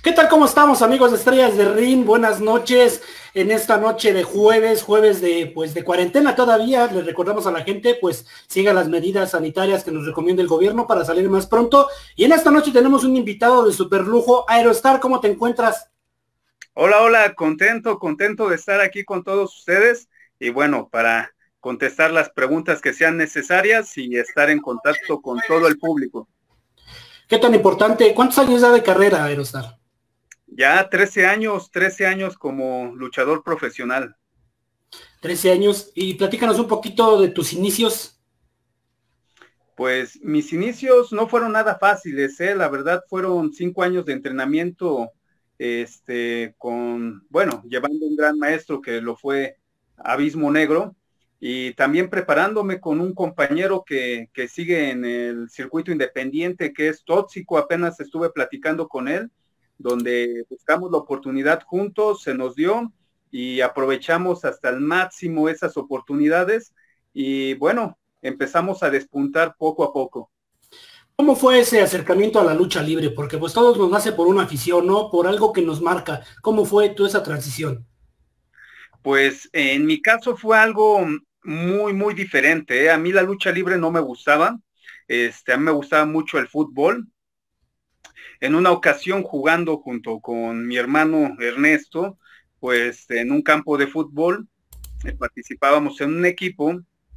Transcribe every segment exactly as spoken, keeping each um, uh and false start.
¿Qué tal? ¿Cómo estamos, amigos de Estrellas de Ring? Buenas noches. En esta noche de jueves, jueves de pues de cuarentena todavía, les recordamos a la gente, pues siga las medidas sanitarias que nos recomienda el gobierno para salir más pronto. Y en esta noche tenemos un invitado de super lujo, Aerostar. ¿Cómo te encuentras? Hola, hola, contento, contento de estar aquí con todos ustedes y bueno, para contestar las preguntas que sean necesarias y estar en contacto con todo el público. ¿Qué tan importante? ¿Cuántos años ya de carrera, Aerostar? Ya trece años, trece años como luchador profesional. trece años. Y platícanos un poquito de tus inicios. Pues mis inicios no fueron nada fáciles, ¿eh? La verdad fueron cinco años de entrenamiento, este, con, bueno, llevando un gran maestro que lo fue Abismo Negro, y también preparándome con un compañero que, que sigue en el circuito independiente, que es Tóxico. Apenas estuve platicando con él, donde buscamos la oportunidad juntos, se nos dio, y aprovechamos hasta el máximo esas oportunidades, y bueno, empezamos a despuntar poco a poco. ¿Cómo fue ese acercamiento a la lucha libre? Porque pues todos nos nace por una afición, ¿no? Por algo que nos marca. ¿Cómo fue toda esa transición? Pues en mi caso fue algo muy, muy diferente, ¿eh? A mí la lucha libre no me gustaba, este, a mí me gustaba mucho el fútbol. En una ocasión jugando junto con mi hermano Ernesto, pues en un campo de fútbol, eh, participábamos en un equipo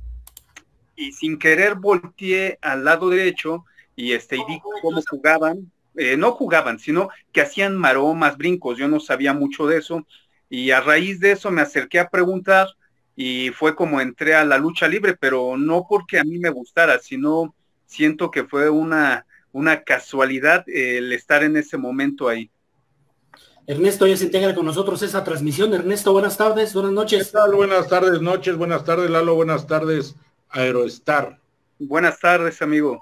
y sin querer volteé al lado derecho y este y vi cómo jugaban, eh, no jugaban, sino que hacían maromas, brincos. Yo no sabía mucho de eso y a raíz de eso me acerqué a preguntar y fue como entré a la lucha libre, pero no porque a mí me gustara, sino siento que fue una, una casualidad eh, el estar en ese momento ahí. Ernesto ya se integra con nosotros esa transmisión. Ernesto, buenas tardes, buenas ¿Qué noches. tal? Buenas tardes, noches, buenas tardes, Lalo, buenas tardes, Aerostar. Buenas tardes, amigo.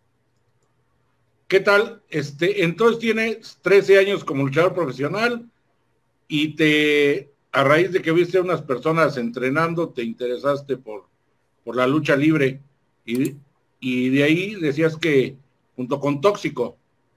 ¿Qué tal? Este, entonces tienes trece años como luchador profesional y te, a raíz de que viste a unas personas entrenando, te interesaste por, por la lucha libre y, y de ahí decías que junto con Tóxico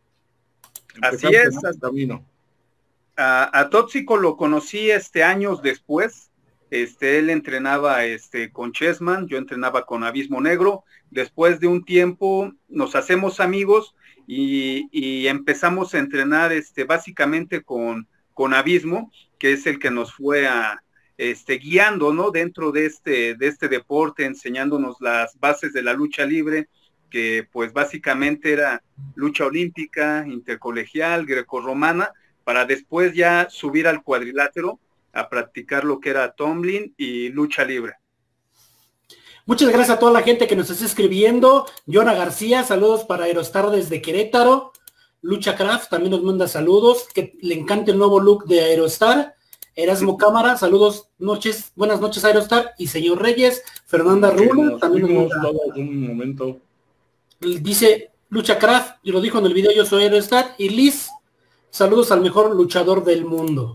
Así empezaste, es. ¿no?, el camino. A, a Tóxico lo conocí este años después. Este, él entrenaba este, con Chessman, yo entrenaba con Abismo Negro. Después de un tiempo nos hacemos amigos y, y empezamos a entrenar este, básicamente con, con Abismo, que es el que nos fue a, este, guiando, ¿no?, dentro de este, de este deporte, enseñándonos las bases de la lucha libre, que pues básicamente era lucha olímpica, intercolegial, grecorromana, para después ya subir al cuadrilátero a practicar lo que era tumbling y lucha libre. Muchas gracias a toda la gente que nos está escribiendo. Yona García, saludos para Aerostar desde Querétaro. Lucha Craft también nos manda saludos, que le encanta el nuevo look de Aerostar. Erasmo Cámara, saludos, noches, buenas noches Aerostar. Y señor Reyes, Fernanda Que Rula, nos también nos fuimos manda. todos un momento. Dice Lucha Craft, y lo dijo en el video, yo soy Aerostar. Y Liz, saludos al mejor luchador del mundo.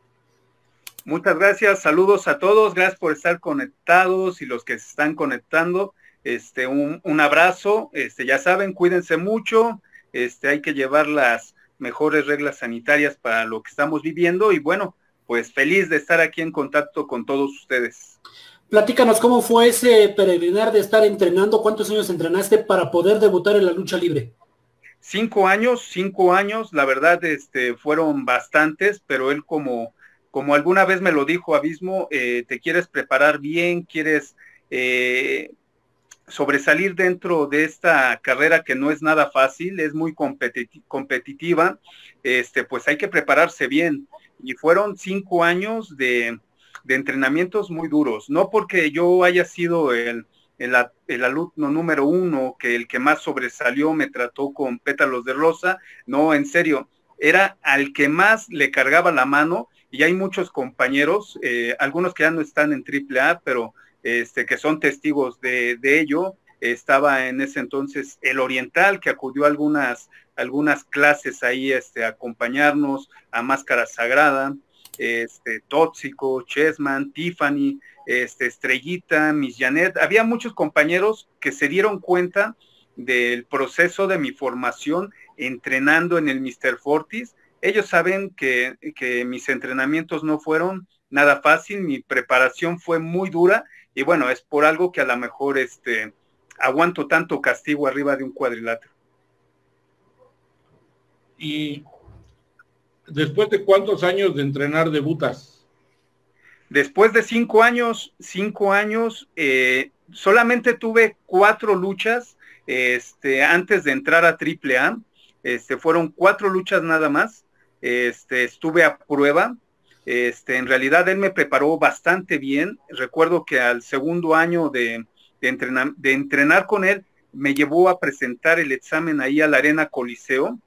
Muchas gracias, saludos a todos, gracias por estar conectados y los que se están conectando, este, un, un abrazo, este, ya saben, cuídense mucho, este, hay que llevar las mejores reglas sanitarias para lo que estamos viviendo y bueno, pues feliz de estar aquí en contacto con todos ustedes. Platícanos cómo fue ese peregrinar de estar entrenando, cuántos años entrenaste para poder debutar en la lucha libre. Cinco años, cinco años, la verdad, este, fueron bastantes, pero él como, como alguna vez me lo dijo Abismo, eh, te quieres preparar bien, quieres eh, sobresalir dentro de esta carrera que no es nada fácil, es muy competi- competitiva, este, pues hay que prepararse bien. Y fueron cinco años de, de entrenamientos muy duros, no porque yo haya sido el el, el alumno número uno, que el que más sobresalió me trató con pétalos de rosa, no, en serio, era al que más le cargaba la mano, y hay muchos compañeros, eh, algunos que ya no están en triple A, pero este, que son testigos de, de ello. Estaba en ese entonces el Oriental, que acudió a algunas, algunas clases ahí este, a acompañarnos, a Máscara Sagrada, este, Tóxico, Chessman, Tiffany, este, Estrellita, Miss Janet. Había muchos compañeros que se dieron cuenta del proceso de mi formación entrenando en el mister Fortis, ellos saben que, que mis entrenamientos no fueron nada fácil, mi preparación fue muy dura, y bueno, es por algo que a lo mejor este, aguanto tanto castigo arriba de un cuadrilátero. ¿Y después de cuántos años de entrenar debutas? Después de cinco años, cinco años, eh, solamente tuve cuatro luchas este, antes de entrar a triple A. Este, fueron cuatro luchas nada más. Este, estuve a prueba. Este, en realidad él me preparó bastante bien. Recuerdo que al segundo año de, de, entrenar, de entrenar con él, me llevó a presentar el examen ahí a la Arena Coliseo.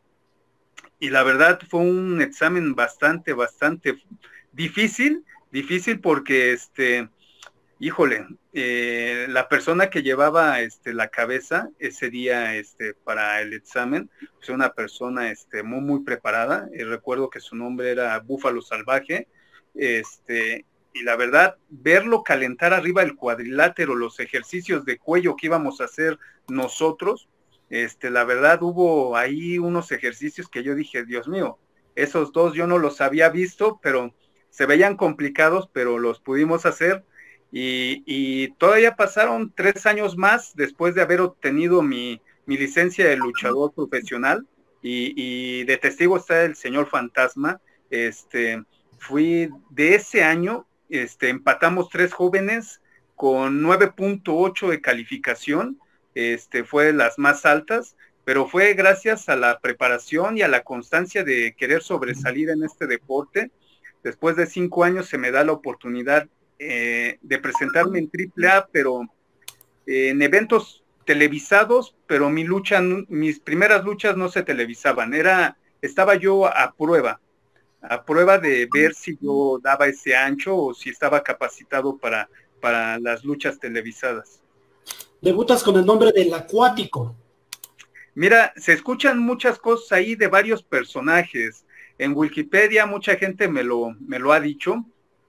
Y la verdad fue un examen bastante, bastante difícil, difícil porque, este, híjole, eh, la persona que llevaba este, la cabeza ese día este, para el examen, fue una persona este, muy, muy preparada. Y recuerdo que su nombre era Búfalo Salvaje. Este, y la verdad, verlo calentar arriba del cuadrilátero, los ejercicios de cuello que íbamos a hacer nosotros, este, la verdad hubo ahí unos ejercicios que yo dije, Dios mío, esos dos yo no los había visto, pero se veían complicados, pero los pudimos hacer. Y, y todavía pasaron tres años más después de haber obtenido mi, mi licencia de luchador profesional, y, y de testigo está el señor Fantasma. Este, fui de ese año, este, empatamos tres jóvenes con nueve punto ocho de calificación, este, fue de las más altas, pero fue gracias a la preparación y a la constancia de querer sobresalir en este deporte. Después de cinco años se me da la oportunidad eh, de presentarme en triple A, pero eh, en eventos televisados, pero mi lucha, mis primeras luchas no se televisaban, era, estaba yo a prueba, a prueba de ver si yo daba ese ancho o si estaba capacitado para, para las luchas televisadas. Debutas con el nombre del Acuático. Mira, se escuchan muchas cosas ahí de varios personajes. En Wikipedia mucha gente me lo, me lo ha dicho.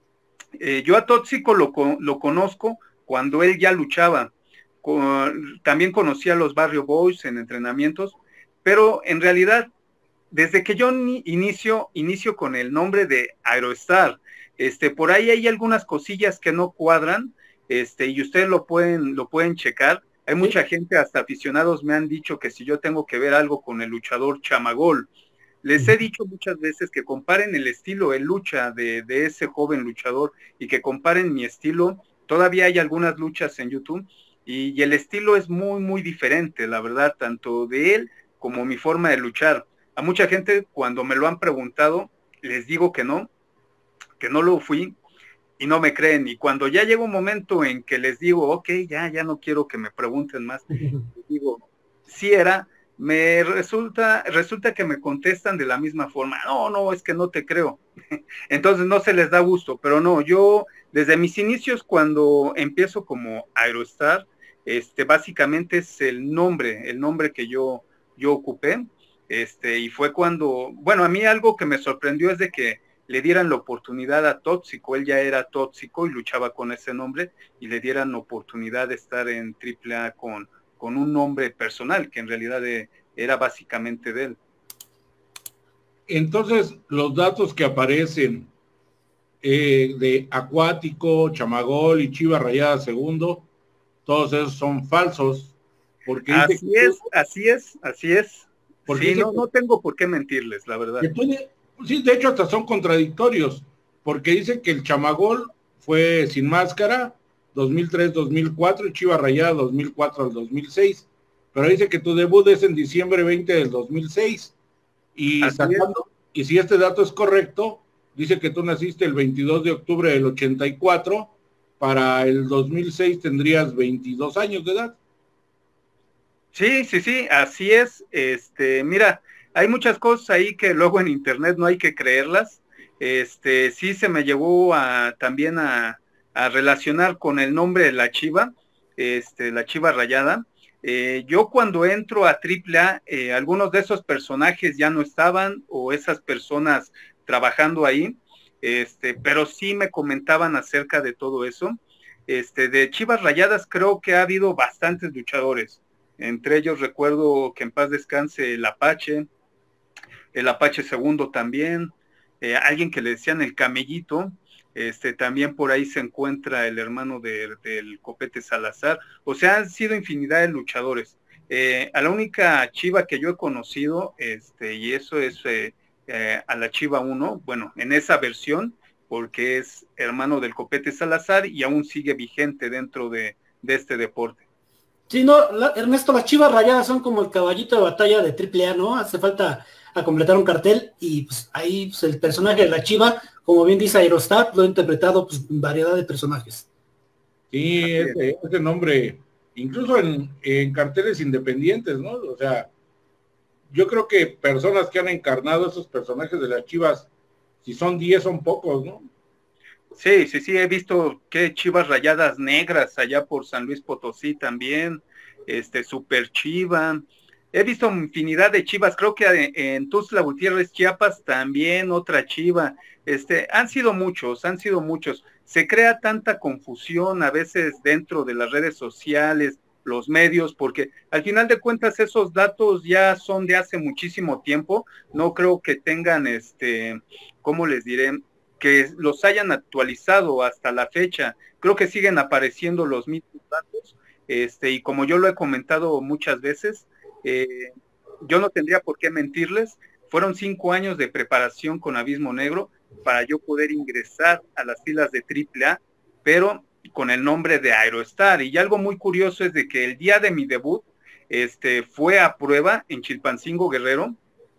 Eh, yo a Tóxico lo, lo conozco cuando él ya luchaba. Con, también conocía a los Barrio Boys en entrenamientos, pero en realidad, desde que yo inicio, inicio con el nombre de Aerostar, este, por ahí hay algunas cosillas que no cuadran, este, y ustedes lo pueden, lo pueden checar. Hay ¿Sí? mucha gente, hasta aficionados me han dicho que si yo tengo que ver algo con el luchador Chamagol. Les he dicho muchas veces que comparen el estilo de lucha de, de ese joven luchador y que comparen mi estilo. Todavía hay algunas luchas en YouTube y, y el estilo es muy, muy diferente, la verdad, tanto de él como mi forma de luchar. A mucha gente, cuando me lo han preguntado, les digo que no, que no lo fui y no me creen. Y cuando ya llega un momento en que les digo, ok, ya, ya no quiero que me pregunten más, les digo, sí era, me resulta, resulta que me contestan de la misma forma, no, no, es que no te creo. Entonces no se les da gusto, pero no, yo desde mis inicios, cuando empiezo como Aerostar, este, básicamente es el nombre, el nombre que yo, yo ocupé, este, y fue cuando, bueno, a mí algo que me sorprendió es de que le dieran la oportunidad a Tóxico, él ya era Tóxico y luchaba con ese nombre, y le dieran la oportunidad de estar en triple A con, con un nombre personal, que en realidad de, era básicamente de él. Entonces, los datos que aparecen eh, de Acuático, Chamagol y Chiva Rayada Segundo, todos esos son falsos. Porque así es, tú, así es, así es. Sí, no, no tengo por qué mentirles, la verdad. Puede, sí, de hecho hasta son contradictorios, porque dice que el Chamagol fue Sin Máscara, dos mil tres dos mil cuatro, y Chiva Rayada dos mil cuatro al dos mil seis, pero dice que tu debut es en diciembre veinte del dos mil seis, y, sacando, y si este dato es correcto, dice que tú naciste el veintidós de octubre del ochenta y cuatro, para el dos mil seis tendrías veintidós años de edad. Sí, sí, sí, así es. Este, mira, hay muchas cosas ahí que luego en internet no hay que creerlas. Este, sí se me llegó a también a, a relacionar con el nombre de la Chiva, este, la Chiva Rayada. Eh, yo cuando entro a triple A, eh, algunos de esos personajes ya no estaban, o esas personas trabajando ahí, este, pero sí me comentaban acerca de todo eso. Este, de Chivas Rayadas creo que ha habido bastantes luchadores. Entre ellos recuerdo que en paz descanse el Apache, el Apache Segundo también, eh, alguien que le decían el Camellito, este, también por ahí se encuentra el hermano de, del Copete Salazar, o sea, han sido infinidad de luchadores. Eh, a la única Chiva que yo he conocido, este, y eso es eh, eh, a la Chiva uno, bueno, en esa versión, porque es hermano del Copete Salazar y aún sigue vigente dentro de, de este deporte. Sí, no, la, Ernesto, las Chivas Rayadas son como el caballito de batalla de triple A, ¿no? Hace falta a completar un cartel y pues, ahí pues, el personaje de la Chiva, como bien dice Aerostar, lo ha interpretado pues, en variedad de personajes. Sí, ese, ese nombre, incluso en, en carteles independientes, ¿no? O sea, yo creo que personas que han encarnado esos personajes de las Chivas, si son diez, son pocos, ¿no? Sí, sí, sí, he visto que Chivas Rayadas Negras allá por San Luis Potosí también, este, Super Chiva. He visto infinidad de Chivas, creo que en Tuxtla Gutiérrez, Chiapas, también otra Chiva. Este, han sido muchos, han sido muchos. Se crea tanta confusión a veces dentro de las redes sociales, los medios, porque al final de cuentas esos datos ya son de hace muchísimo tiempo. No creo que tengan, este, ¿cómo les diré?, que los hayan actualizado hasta la fecha. Creo que siguen apareciendo los mismos datos, este, y como yo lo he comentado muchas veces, eh, yo no tendría por qué mentirles, fueron cinco años de preparación con Abismo Negro para yo poder ingresar a las filas de triple A, pero con el nombre de Aerostar, y algo muy curioso es de que el día de mi debut, este, fue a prueba en Chilpancingo, Guerrero,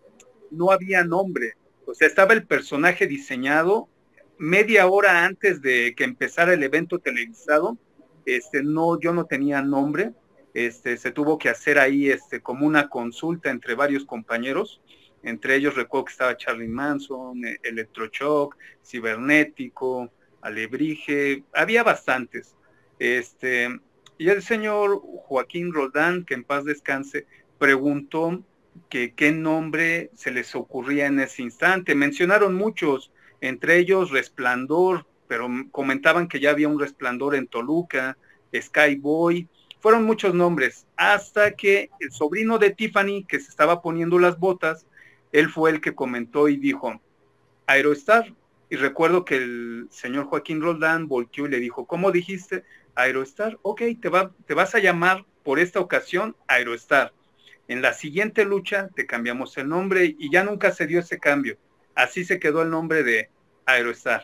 no había nombre, o sea, estaba el personaje diseñado media hora antes de que empezara el evento televisado. Este, no, yo no tenía nombre, este, se tuvo que hacer ahí, este, como una consulta entre varios compañeros, entre ellos recuerdo que estaba Charlie Manson, Electroshock, Cibernético, Alebrije, había bastantes, este, y el señor Joaquín Roldán, que en paz descanse, preguntó que qué nombre se les ocurría en ese instante. Mencionaron muchos, entre ellos Resplandor, pero comentaban que ya había un Resplandor en Toluca, Skyboy, fueron muchos nombres, hasta que el sobrino de Tiffany, que se estaba poniendo las botas, él fue el que comentó y dijo, Aerostar, y recuerdo que el señor Joaquín Roldán volteó y le dijo, ¿cómo dijiste? Aerostar, ok, te, va, te vas a llamar por esta ocasión Aerostar. En la siguiente lucha te cambiamos el nombre y ya nunca se dio ese cambio. Así se quedó el nombre de Aerostar.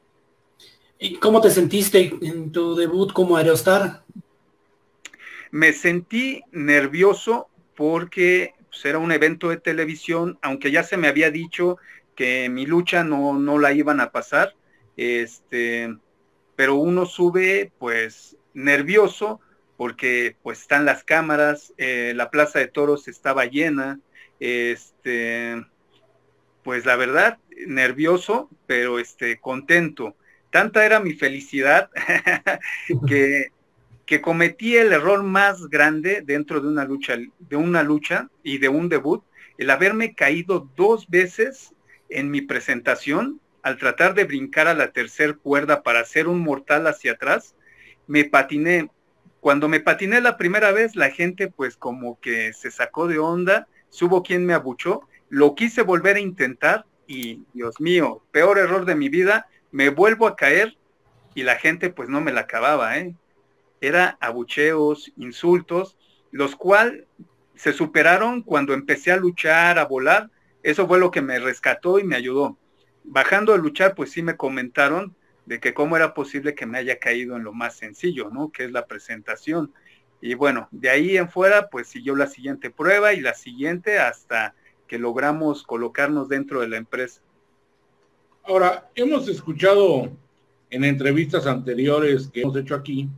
¿Y cómo te sentiste en tu debut como Aerostar? Me sentí nervioso porque pues, era un evento de televisión, aunque ya se me había dicho que mi lucha no, no la iban a pasar, este, pero uno sube pues nervioso porque pues están las cámaras, eh, la plaza de toros estaba llena, este, pues la verdad, nervioso, pero este, contento. Tanta era mi felicidad que, que cometí el error más grande dentro de una lucha, de una lucha y de un debut, el haberme caído dos veces en mi presentación al tratar de brincar a la tercera cuerda para hacer un mortal hacia atrás. Me patiné. Cuando me patiné la primera vez, la gente pues como que se sacó de onda, hubo quien me abuchó, lo quise volver a intentar y, Dios mío, peor error de mi vida, me vuelvo a caer y la gente pues no me la acababa, ¿eh? Era abucheos, insultos, los cuales se superaron cuando empecé a luchar, a volar. Eso fue lo que me rescató y me ayudó. Bajando a luchar, pues sí me comentaron de que cómo era posible que me haya caído en lo más sencillo, ¿no? Que es la presentación. Y bueno, de ahí en fuera, pues siguió la siguiente prueba y la siguiente hasta que logramos colocarnos dentro de la empresa. Ahora, hemos escuchado en entrevistas anteriores que hemos hecho aquí,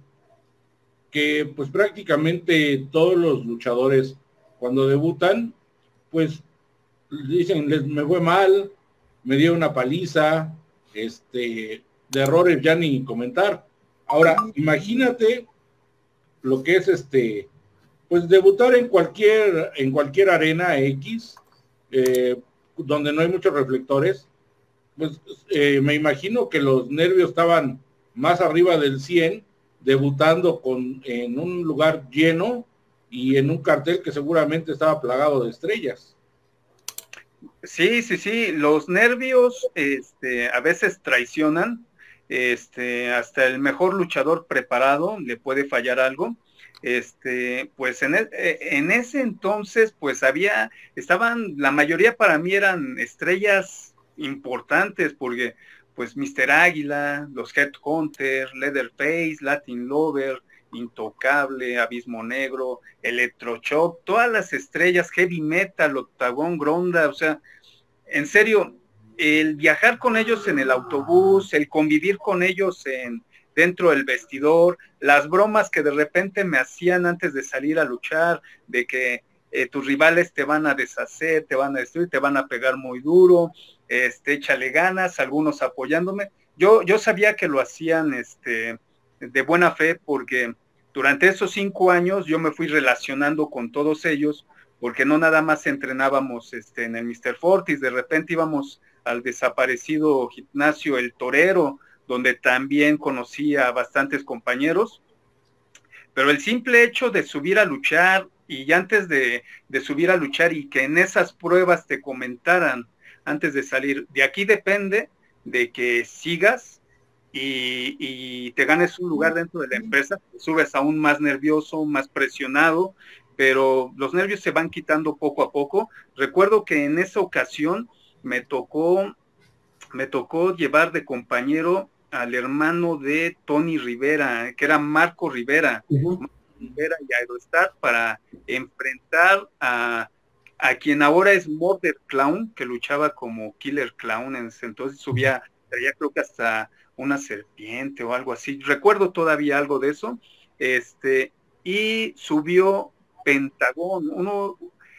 que pues prácticamente todos los luchadores cuando debutan, pues dicen, les, me fue mal, me dio una paliza, este, de errores ya ni comentar. Ahora, imagínate lo que es este, pues debutar en cualquier, en cualquier arena X, eh, donde no hay muchos reflectores, pues eh, me imagino que los nervios estaban más arriba del cien, debutando con, en un lugar lleno y en un cartel que seguramente estaba plagado de estrellas. Sí, sí, sí, los nervios este, a veces traicionan, este, hasta el mejor luchador preparado le puede fallar algo. Este, pues en, e, en ese entonces, pues había, estaban, la mayoría para mí eran estrellas importantes, porque pues míster Águila, los Headhunter, Leatherface, Latin Lover, Intocable, Abismo Negro, Electroshock, todas las estrellas, Heavy Metal, Octagón, Gronda, o sea, en serio, el viajar con ellos en el autobús, el convivir con ellos en, dentro del vestidor, las bromas que de repente me hacían antes de salir a luchar, de que eh, tus rivales te van a deshacer, te van a destruir, te van a pegar muy duro, este, échale ganas, algunos apoyándome. Yo, yo sabía que lo hacían este, de buena fe, porque durante esos cinco años yo me fui relacionando con todos ellos, porque no nada más entrenábamos este, en el míster Fortis, de repente íbamos al desaparecido gimnasio El Torero, donde también conocí a bastantes compañeros, pero el simple hecho de subir a luchar, y antes de, de subir a luchar y que en esas pruebas te comentaran antes de salir, de aquí depende de que sigas y, y te ganes un lugar dentro de la empresa, te subes aún más nervioso, más presionado, pero los nervios se van quitando poco a poco. Recuerdo que en esa ocasión me tocó, me tocó llevar de compañero al hermano de Tony Rivera, que era Marco Rivera, uh-huh. Marco Rivera y Aerostar, para enfrentar a, a quien ahora es Murder Clown, que luchaba como Killer Clown, entonces subía, traía creo que hasta una serpiente o algo así, recuerdo todavía algo de eso, este, y subió Pentagón, uno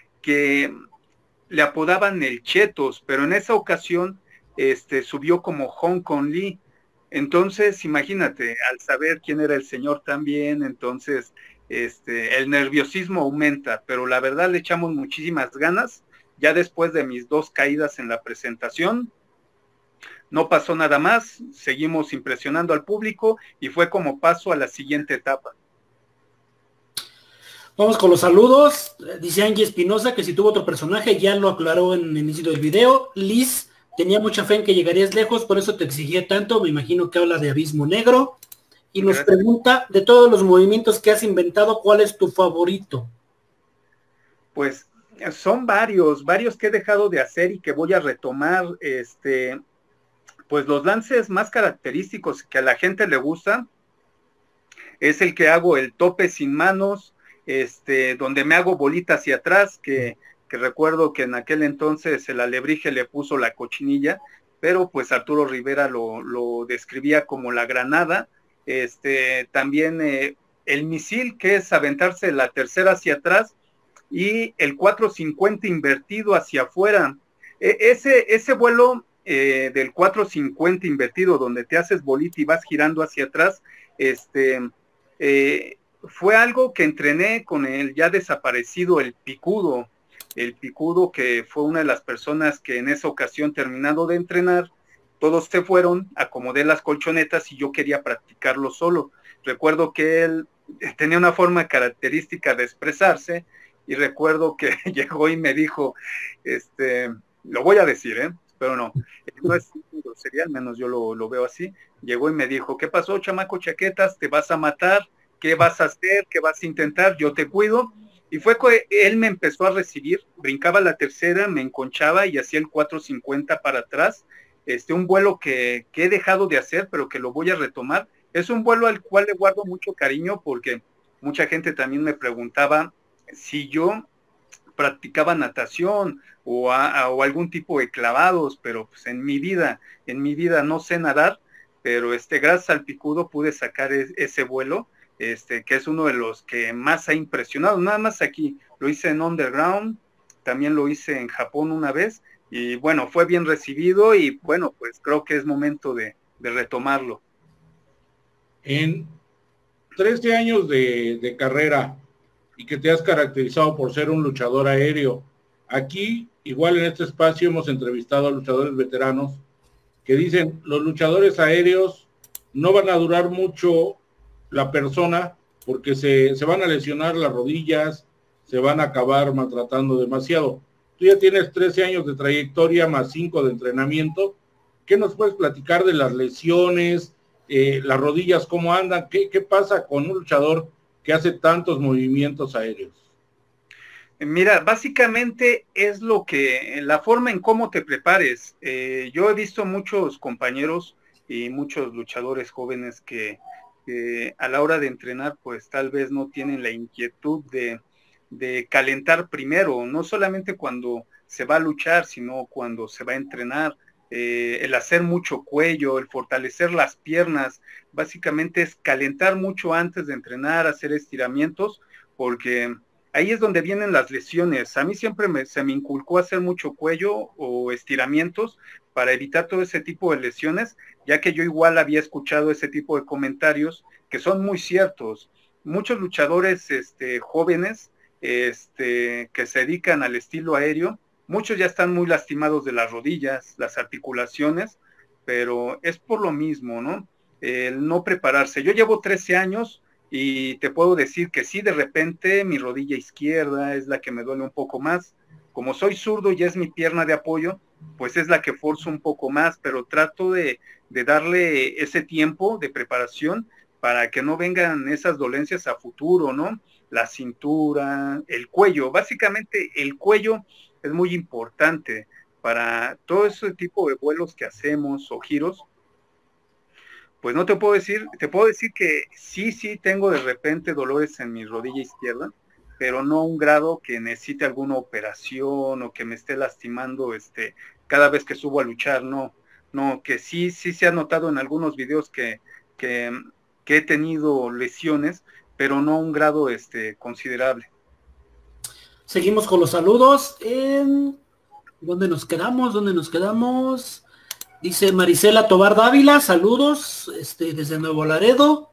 que le apodaban el Chetos, pero en esa ocasión este, subió como Hong Kong Lee. Entonces, imagínate, al saber quién era el señor también, entonces este, el nerviosismo aumenta, pero la verdad le echamos muchísimas ganas. Ya después de mis dos caídas en la presentación, no pasó nada más, seguimos impresionando al público y fue como paso a la siguiente etapa. Vamos con los saludos. Dice Angie Espinosa que si tuvo otro personaje, ya lo aclaró en el inicio del video. Liz, tenía mucha fe en que llegarías lejos, por eso te exigía tanto. Me imagino que habla de Abismo Negro. Y nos Gracias. Pregunta, de todos los movimientos que has inventado, ¿cuál es tu favorito? Pues son varios, varios que he dejado de hacer y que voy a retomar. Este, pues los lances más característicos que a la gente le gustan es el que hago el tope sin manos, este, donde me hago bolita hacia atrás, que, que recuerdo que en aquel entonces el alebrije le puso la cochinilla, pero pues Arturo Rivera lo, lo describía como la granada. Este, también eh, el misil, que es aventarse la tercera hacia atrás, y el cuatro cincuenta invertido hacia afuera. E ese, ese vuelo eh, del cuatro cincuenta invertido, donde te haces bolita y vas girando hacia atrás, este, eh, fue algo que entrené con el ya desaparecido el Picudo, el Picudo, que fue una de las personas que en esa ocasión, terminado de entrenar, todos se fueron, acomodé las colchonetas y yo quería practicarlo solo. Recuerdo que él tenía una forma característica de expresarse, y recuerdo que llegó y me dijo, este, lo voy a decir, ¿eh? pero no, no es grosería, al menos yo lo, lo veo así. Llegó y me dijo, ¿qué pasó, chamaco chaquetas? ¿Te vas a matar? ¿Qué vas a hacer? ¿Qué vas a intentar? Yo te cuido. Y fue que él me empezó a recibir, brincaba la tercera, me enconchaba y hacía el cuatro cincuenta para atrás. Este, un vuelo que, que he dejado de hacer, pero que lo voy a retomar. Es un vuelo al cual le guardo mucho cariño, porque mucha gente también me preguntaba si yo practicaba natación o, a, o algún tipo de clavados, pero pues en mi vida, en mi vida no sé nadar, pero este, gracias al Picudo pude sacar es, ese vuelo, este, que es uno de los que más ha impresionado. Nada más aquí, lo hice en Underground, también lo hice en Japón una vez, y bueno, fue bien recibido, y bueno, pues creo que es momento de, de retomarlo. En trece años de, de carrera, y que te has caracterizado por ser un luchador aéreo, aquí, igual en este espacio, hemos entrevistado a luchadores veteranos que dicen, los luchadores aéreos no van a durar mucho la persona, porque se, se van a lesionar las rodillas, se van a acabar maltratando demasiado. Tú ya tienes trece años de trayectoria más cinco de entrenamiento. ¿Qué nos puedes platicar de las lesiones, eh, las rodillas, cómo andan? ¿Qué, qué pasa con un luchador que hace tantos movimientos aéreos? Mira, básicamente es lo que, la forma en cómo te prepares. Eh, yo he visto muchos compañeros y muchos luchadores jóvenes que, que a la hora de entrenar, pues tal vez no tienen la inquietud de, de calentar primero, no solamente cuando se va a luchar, sino cuando se va a entrenar. Eh, el hacer mucho cuello, el fortalecer las piernas, básicamente es calentar mucho antes de entrenar, hacer estiramientos, porque ahí es donde vienen las lesiones. A mí siempre me, se me inculcó hacer mucho cuello o estiramientos para evitar todo ese tipo de lesiones, ya que yo igual había escuchado ese tipo de comentarios que son muy ciertos. Muchos luchadores este, jóvenes este, que se dedican al estilo aéreo, muchos ya están muy lastimados de las rodillas, las articulaciones, pero es por lo mismo, ¿no? El no prepararse. Yo llevo trece años y te puedo decir que sí, de repente mi rodilla izquierda es la que me duele un poco más. Como soy zurdo y es mi pierna de apoyo, pues es la que forzo un poco más, pero trato de, de darle ese tiempo de preparación para que no vengan esas dolencias a futuro, ¿no? La cintura, el cuello, básicamente el cuello es muy importante para todo ese tipo de vuelos que hacemos o giros. Pues no te puedo decir, te puedo decir que sí, sí tengo de repente dolores en mi rodilla izquierda, pero no a un grado que necesite alguna operación o que me esté lastimando este, cada vez que subo a luchar, no, no, que sí, sí se ha notado en algunos videos que, que, que he tenido lesiones, pero no a un grado este, considerable. Seguimos con los saludos. En... ¿Dónde nos quedamos? ¿Dónde nos quedamos? Dice Marisela Tobar Dávila, saludos, este, desde Nuevo Laredo.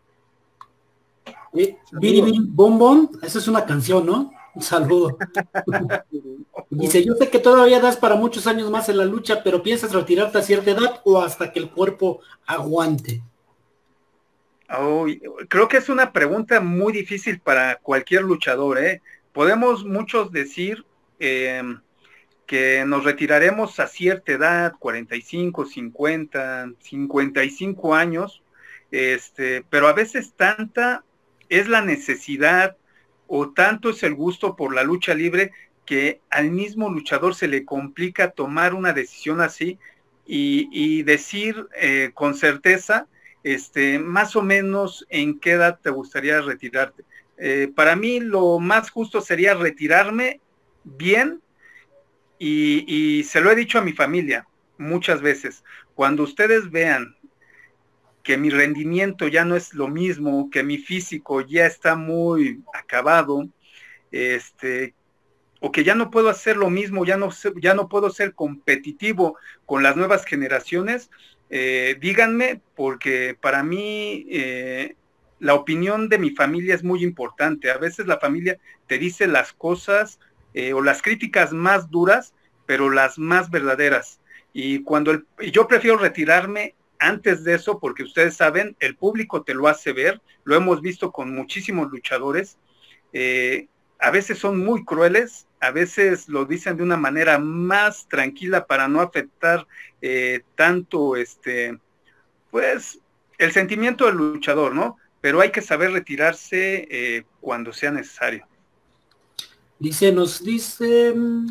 Eh, Biribiri Bom Bom, esa es una canción, ¿no? Un saludo. Dice, yo sé que todavía das para muchos años más en la lucha, pero ¿piensas retirarte a cierta edad o hasta que el cuerpo aguante? Oh, creo que es una pregunta muy difícil para cualquier luchador, ¿eh? Podemos muchos decir... Eh, que nos retiraremos a cierta edad, cuarenta y cinco, cincuenta, cincuenta y cinco años, este, pero a veces tanta es la necesidad o tanto es el gusto por la lucha libre que al mismo luchador se le complica tomar una decisión así y, y decir eh, con certeza, este, más o menos en qué edad te gustaría retirarte. Eh, para mí lo más justo sería retirarme bien. Y, y se lo he dicho a mi familia muchas veces, cuando ustedes vean que mi rendimiento ya no es lo mismo, que mi físico ya está muy acabado, este, o que ya no puedo hacer lo mismo, ya no, ya no puedo ser competitivo con las nuevas generaciones, eh, díganme, porque para mí eh, la opinión de mi familia es muy importante. A veces la familia te dice las cosas Eh, o las críticas más duras, pero las más verdaderas. Y cuando el, y yo prefiero retirarme antes de eso, porque ustedes saben, el público te lo hace ver, lo hemos visto con muchísimos luchadores, eh, a veces son muy crueles, a veces lo dicen de una manera más tranquila para no afectar eh, tanto este, pues, el sentimiento del luchador, ¿no? Pero hay que saber retirarse eh, cuando sea necesario. Dice, nos dice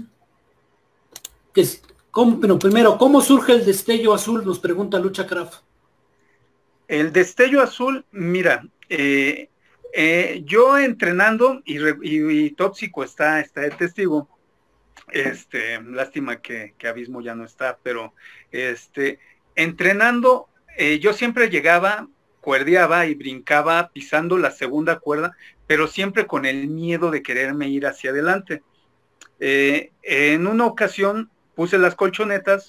que ¿cómo, pero primero, ¿cómo surge el destello azul? Nos pregunta Lucha Craft. El destello azul, mira, eh, eh, yo entrenando, y, y, y Tóxico está, está de testigo, este, lástima que, que Abismo ya no está, pero este, entrenando, eh, yo siempre llegaba, cuerdeaba y brincaba pisando la segunda cuerda, pero siempre con el miedo de quererme ir hacia adelante. Eh, en una ocasión puse las colchonetas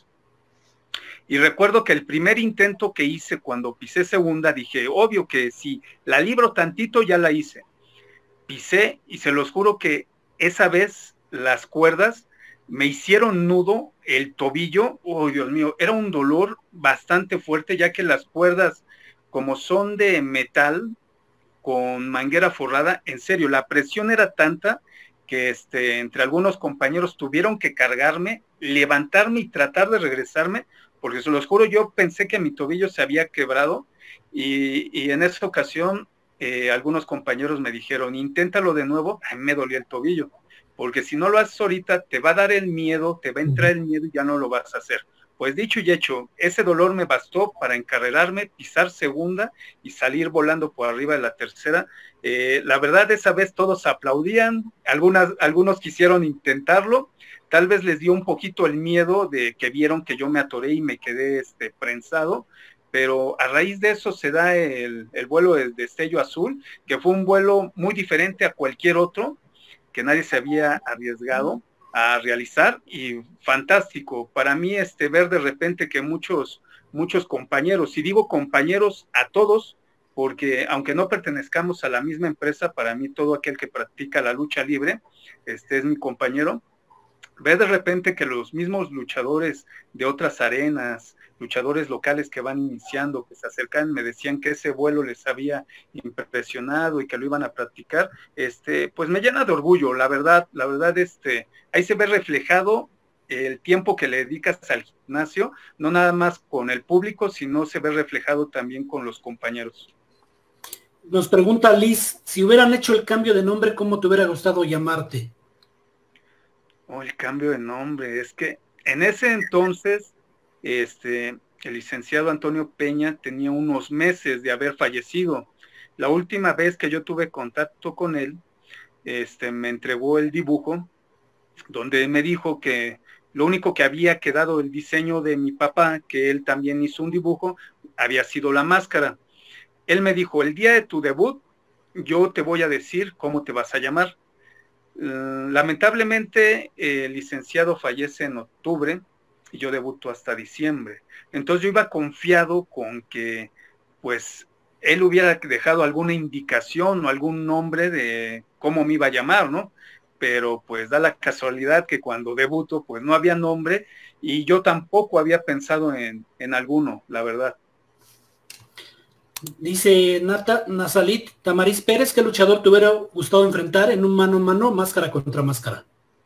y recuerdo que el primer intento que hice cuando pisé segunda, dije, obvio que si la libro tantito ya la hice. Pisé y se los juro que esa vez las cuerdas me hicieron nudo el tobillo. Oh, Dios mío, era un dolor bastante fuerte, ya que las cuerdas, como son de metal, con manguera forrada, en serio, la presión era tanta que este, entre algunos compañeros tuvieron que cargarme, levantarme y tratar de regresarme, porque se los juro, yo pensé que mi tobillo se había quebrado, y, y en esa ocasión eh, algunos compañeros me dijeron, inténtalo de nuevo. A mí me dolía el tobillo, porque si no lo haces ahorita, te va a dar el miedo, te va a entrar el miedo y ya no lo vas a hacer. Pues dicho y hecho, ese dolor me bastó para encarrerarme, pisar segunda y salir volando por arriba de la tercera. Eh, la verdad, esa vez todos aplaudían, algunas, algunos quisieron intentarlo, tal vez les dio un poquito el miedo de que vieron que yo me atoré y me quedé este, prensado, pero a raíz de eso se da el, el vuelo del destello azul, que fue un vuelo muy diferente a cualquier otro, que nadie se había arriesgado a realizar, y fantástico. Para mí, este, ver de repente que muchos, muchos compañeros, y digo compañeros a todos, porque aunque no pertenezcamos a la misma empresa, para mí todo aquel que practica la lucha libre, este es mi compañero. Ver de repente que los mismos luchadores de otras arenas, luchadores locales que van iniciando, que se acercan, me decían que ese vuelo les había impresionado y que lo iban a practicar, este, pues me llena de orgullo, la verdad, la verdad, este, ahí se ve reflejado el tiempo que le dedicas al gimnasio, no nada más con el público, sino se ve reflejado también con los compañeros. Nos pregunta Liz, si hubieran hecho el cambio de nombre, ¿cómo te hubiera gustado llamarte? Oh, el cambio de nombre, es que en ese entonces, este, el licenciado Antonio Peña tenía unos meses de haber fallecido. La última vez que yo tuve contacto con él, este, me entregó el dibujo, donde me dijo que lo único que había quedado el diseño de mi papá, que él también hizo un dibujo, había sido la máscara. Él me dijo, el día de tu debut, yo te voy a decir cómo te vas a llamar. Uh, lamentablemente eh, el licenciado fallece en octubre y yo debuto hasta diciembre, entonces yo iba confiado con que pues él hubiera dejado alguna indicación o algún nombre de cómo me iba a llamar, ¿no? Pero pues da la casualidad que cuando debuto pues no había nombre y yo tampoco había pensado en, en alguno, la verdad. Dice Nata, Nazalit Tamariz Pérez, ¿qué luchador te hubiera gustado enfrentar en un mano a mano, máscara contra máscara?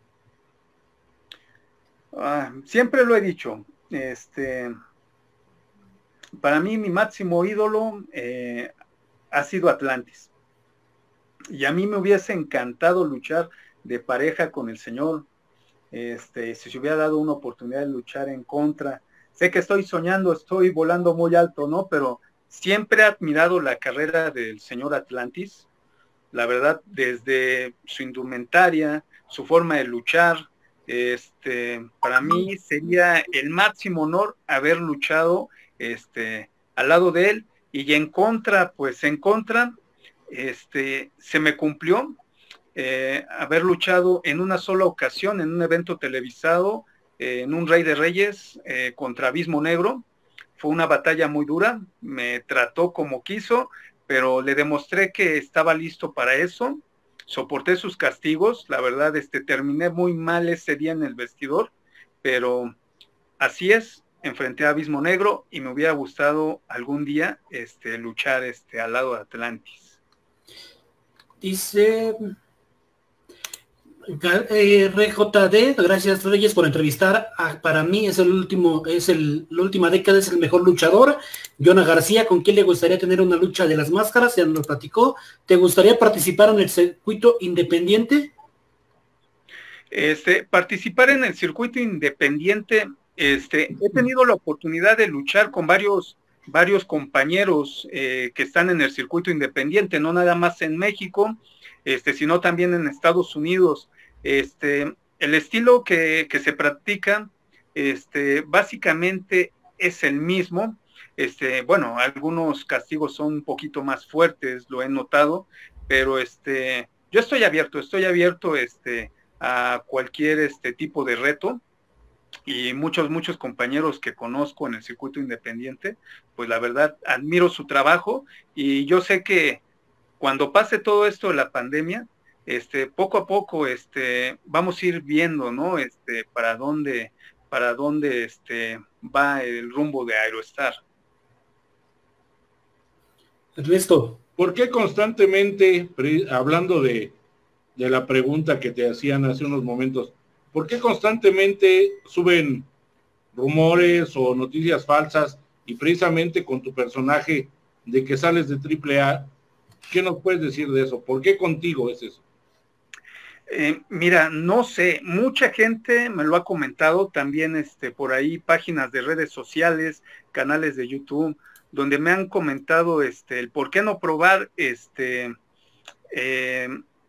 Ah, siempre lo he dicho, este, para mí mi máximo ídolo eh, ha sido Atlantis, y a mí me hubiese encantado luchar de pareja con el señor, este, si se hubiera dado una oportunidad de luchar en contra. Sé que estoy soñando, estoy volando muy alto, ¿no? Pero siempre he admirado la carrera del señor Atlantis, la verdad, desde su indumentaria, su forma de luchar, este, para mí sería el máximo honor haber luchado este, al lado de él, y en contra, pues en contra, este, se me cumplió eh, haber luchado en una sola ocasión, en un evento televisado, eh, en un Rey de Reyes eh, contra Abismo Negro. Fue una batalla muy dura, me trató como quiso, pero le demostré que estaba listo para eso, soporté sus castigos, la verdad, este, terminé muy mal ese día en el vestidor, pero así es, enfrenté a Abismo Negro y me hubiera gustado algún día este, luchar este, al lado de Atlantis. Dice eh, R J D, gracias Reyes por entrevistar. A, para mí es el último, es el, la última década es el mejor luchador. Jonah García, ¿con quién le gustaría tener una lucha de las máscaras? Ya nos platicó. ¿Te gustaría participar en el circuito independiente? Este, participar en el circuito independiente, este, he tenido la oportunidad de luchar con varios, varios compañeros eh, que están en el circuito independiente, no nada más en México, este, sino también en Estados Unidos. Este, el estilo que, que se practica, este, básicamente es el mismo. Este, bueno, algunos castigos son un poquito más fuertes, lo he notado, pero este, yo estoy abierto, estoy abierto, este, a cualquier este tipo de reto, y muchos, muchos compañeros que conozco en el circuito independiente, pues la verdad admiro su trabajo, y yo sé que cuando pase todo esto de la pandemia, este, poco a poco, este, vamos a ir viendo, ¿no? Este, para dónde, para dónde, este, va el rumbo de Aerostar. Ernesto, ¿por qué constantemente, hablando de de la pregunta que te hacían hace unos momentos. ¿Por qué constantemente suben rumores o noticias falsas y precisamente con tu personaje de que sales de triple A? ¿Qué nos puedes decir de eso? ¿Por qué contigo es eso? Eh, mira, no sé, mucha gente me lo ha comentado también, este, por ahí páginas de redes sociales, canales de YouTube, donde me han comentado, este, el por qué no probar, este, eh,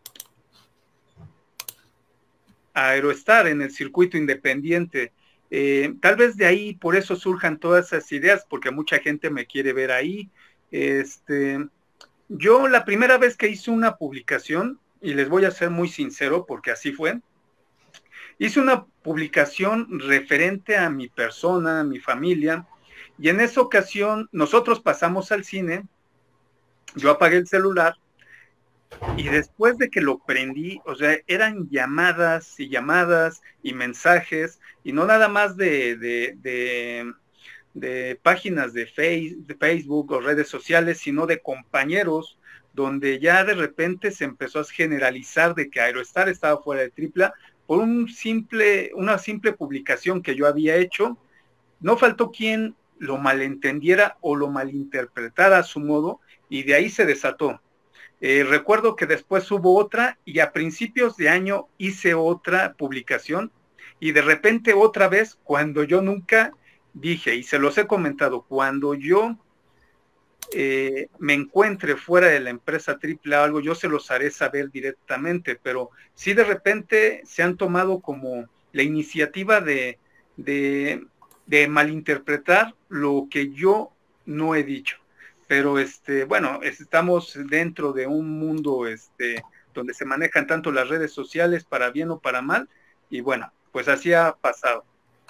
Aerostar en el circuito independiente. Eh, tal vez de ahí, por eso surjan todas esas ideas, porque mucha gente me quiere ver ahí. Este, yo la primera vez que hice una publicación, y les voy a ser muy sincero porque así fue, hice una publicación referente a mi persona, a mi familia, y en esa ocasión nosotros pasamos al cine, yo apagué el celular, y después de que lo prendí, o sea, eran llamadas y llamadas y mensajes, y no nada más de, de, de, de páginas de, face, de Facebook o redes sociales, sino de compañeros, donde ya de repente se empezó a generalizar de que Aerostar estaba fuera de triple A por un simple, una simple publicación que yo había hecho. No faltó quien lo malentendiera o lo malinterpretara a su modo, y de ahí se desató. Eh, recuerdo que después hubo otra, y a principios de año hice otra publicación, y de repente otra vez, cuando yo nunca dije, y se los he comentado, cuando yo Eh, me encuentre fuera de la empresa triple A o algo, yo se los haré saber directamente, pero sí de repente se han tomado como la iniciativa de, de, de malinterpretar lo que yo no he dicho. Pero este, bueno, estamos dentro de un mundo este, donde se manejan tanto las redes sociales para bien o para mal, y bueno, pues así ha pasado.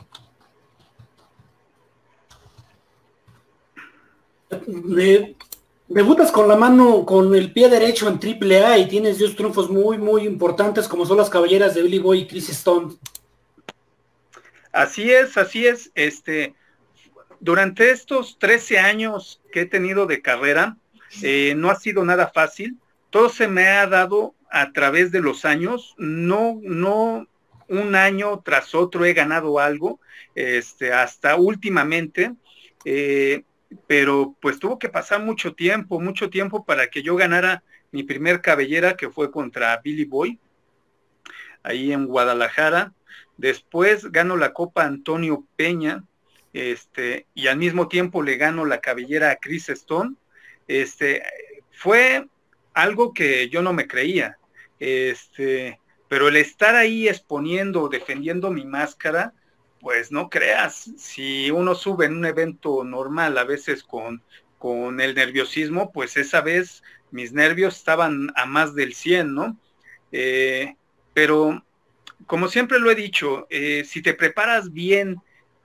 Me, debutas con la mano, con el pie derecho en triple A y tienes dos triunfos muy, muy importantes como son las caballeras de Billy Boy y Chris Stone. Así es, así es. Este, durante estos trece años que he tenido de carrera, eh, no ha sido nada fácil. Todo se me ha dado a través de los años. No, no un año tras otro he ganado algo, este, hasta últimamente. Eh, pero pues tuvo que pasar mucho tiempo, mucho tiempo para que yo ganara mi primer cabellera, que fue contra Billy Boy, ahí en Guadalajara. Después gano la Copa Antonio Peña, este, y al mismo tiempo le gano la cabellera a Chris Stone. Este, fue algo que yo no me creía, este, pero el estar ahí exponiendo, defendiendo mi máscara, pues no creas, si uno sube en un evento normal, a veces con, con el nerviosismo, pues esa vez mis nervios estaban a más del cien, ¿no? Eh, pero como siempre lo he dicho, eh, si te preparas bien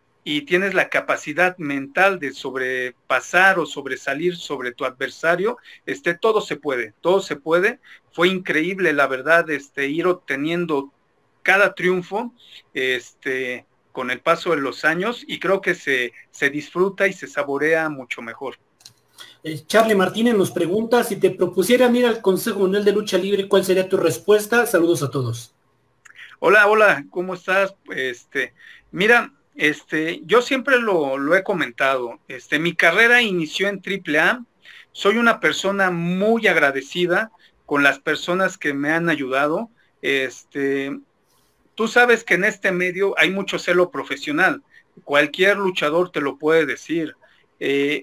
y tienes la capacidad mental de sobrepasar o sobresalir sobre tu adversario, este, todo se puede, todo se puede. Fue increíble, la verdad, este, ir obteniendo cada triunfo, este, con el paso de los años, y creo que se, se disfruta y se saborea mucho mejor. Eh, Charlie Martínez nos pregunta, si te propusieran ir al Consejo Mundial de Lucha Libre, ¿cuál sería tu respuesta? Saludos a todos. Hola, hola, ¿cómo estás? Este, mira, este, yo siempre lo, lo he comentado, este, mi carrera inició en triple A, soy una persona muy agradecida con las personas que me han ayudado. Este, tú sabes que en este medio hay mucho celo profesional, cualquier luchador te lo puede decir. Eh,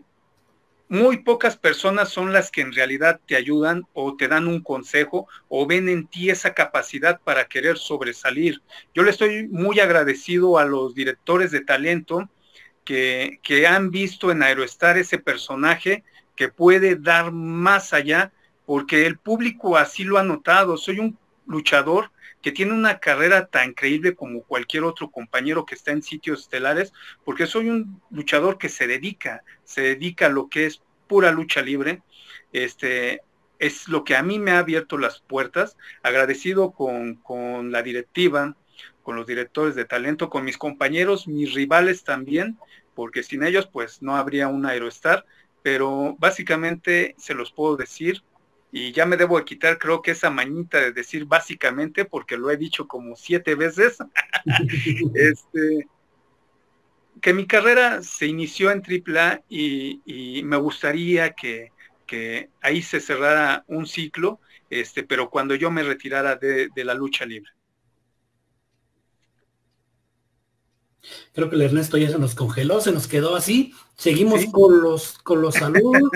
muy pocas personas son las que en realidad te ayudan o te dan un consejo o ven en ti esa capacidad para querer sobresalir. Yo le estoy muy agradecido a los directores de talento que, que han visto en Aerostar ese personaje que puede dar más allá, porque el público así lo ha notado. Soy un luchador que tiene una carrera tan increíble como cualquier otro compañero que está en sitios estelares, porque soy un luchador que se dedica, se dedica a lo que es pura lucha libre. Este, es lo que a mí me ha abierto las puertas, agradecido con, con la directiva, con los directores de talento, con mis compañeros, mis rivales también, porque sin ellos pues no habría un Aerostar, pero básicamente se los puedo decir, y ya me debo de quitar, creo que esa mañita de decir básicamente, porque lo he dicho como siete veces, este, que mi carrera se inició en triple A y, y me gustaría que, que ahí se cerrara un ciclo, este, pero cuando yo me retirara de, de la lucha libre. Creo que el Ernesto ya se nos congeló, se nos quedó así. Seguimos ¿Sí? con los con los saludos.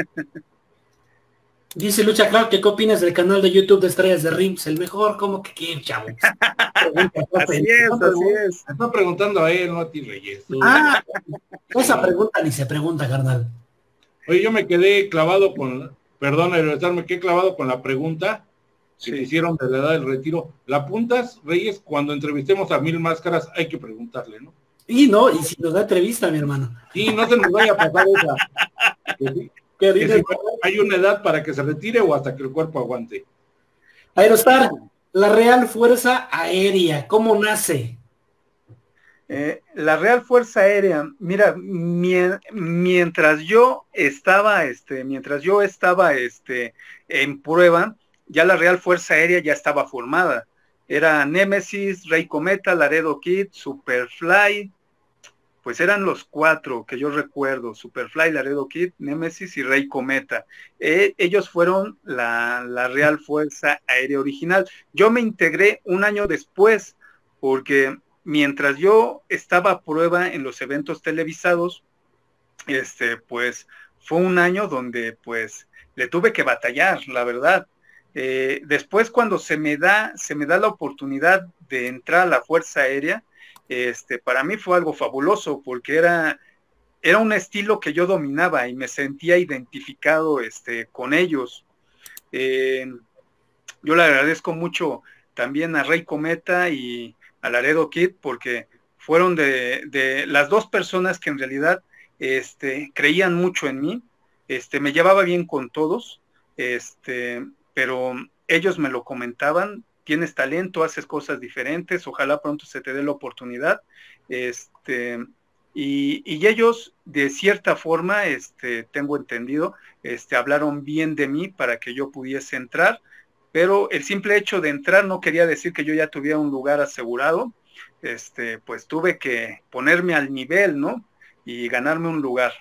Dice Lucha Craft, ¿qué opinas del canal de YouTube de Estrellas de Rims? El mejor, ¿cómo que qué, chavos? Así es, así es. Está preguntando a él, no a ti, Reyes. Tú. Ah, esa pregunta ni se pregunta, carnal. Oye, yo me quedé clavado con, perdón, me quedé clavado con la pregunta que sí. hicieron de la edad del retiro. ¿La apuntas, Reyes? Cuando entrevistemos a Mil Máscaras hay que preguntarle, ¿no? Y no, y si nos da entrevista, mi hermano. Sí, no se nos vaya a pasar esa. Que, que que si hay una edad para que se retire o hasta que el cuerpo aguante. Aerostar, la Real Fuerza Aérea, ¿cómo nace? Eh, la Real Fuerza Aérea, mira, mi, mientras yo estaba, este, mientras yo estaba, este, en prueba, ya la Real Fuerza Aérea ya estaba formada. Era Némesis, Rey Cometa, Laredo Kid, Superfly, pues eran los cuatro que yo recuerdo, Superfly, Laredo Kid, Némesis y Rey Cometa. Eh, ellos fueron la, la Real Fuerza Aérea original. Yo me integré un año después, porque mientras yo estaba a prueba en los eventos televisados, este, pues fue un año donde pues le tuve que batallar, la verdad. Eh, después cuando se me da, se me da la oportunidad de entrar a la Fuerza Aérea, este, para mí fue algo fabuloso, porque era, era un estilo que yo dominaba y me sentía identificado, este, con ellos. Eh, yo le agradezco mucho también a Rey Cometa y a Laredo Kid, porque fueron de, de las dos personas que en realidad este, creían mucho en mí. Este, me llevaba bien con todos, este, pero ellos me lo comentaban: tienes talento, haces cosas diferentes, ojalá pronto se te dé la oportunidad. Este, y, y ellos, de cierta forma, este, tengo entendido, este, hablaron bien de mí para que yo pudiese entrar, pero el simple hecho de entrar no quería decir que yo ya tuviera un lugar asegurado. Este, pues tuve que ponerme al nivel, ¿no? Y ganarme un lugar.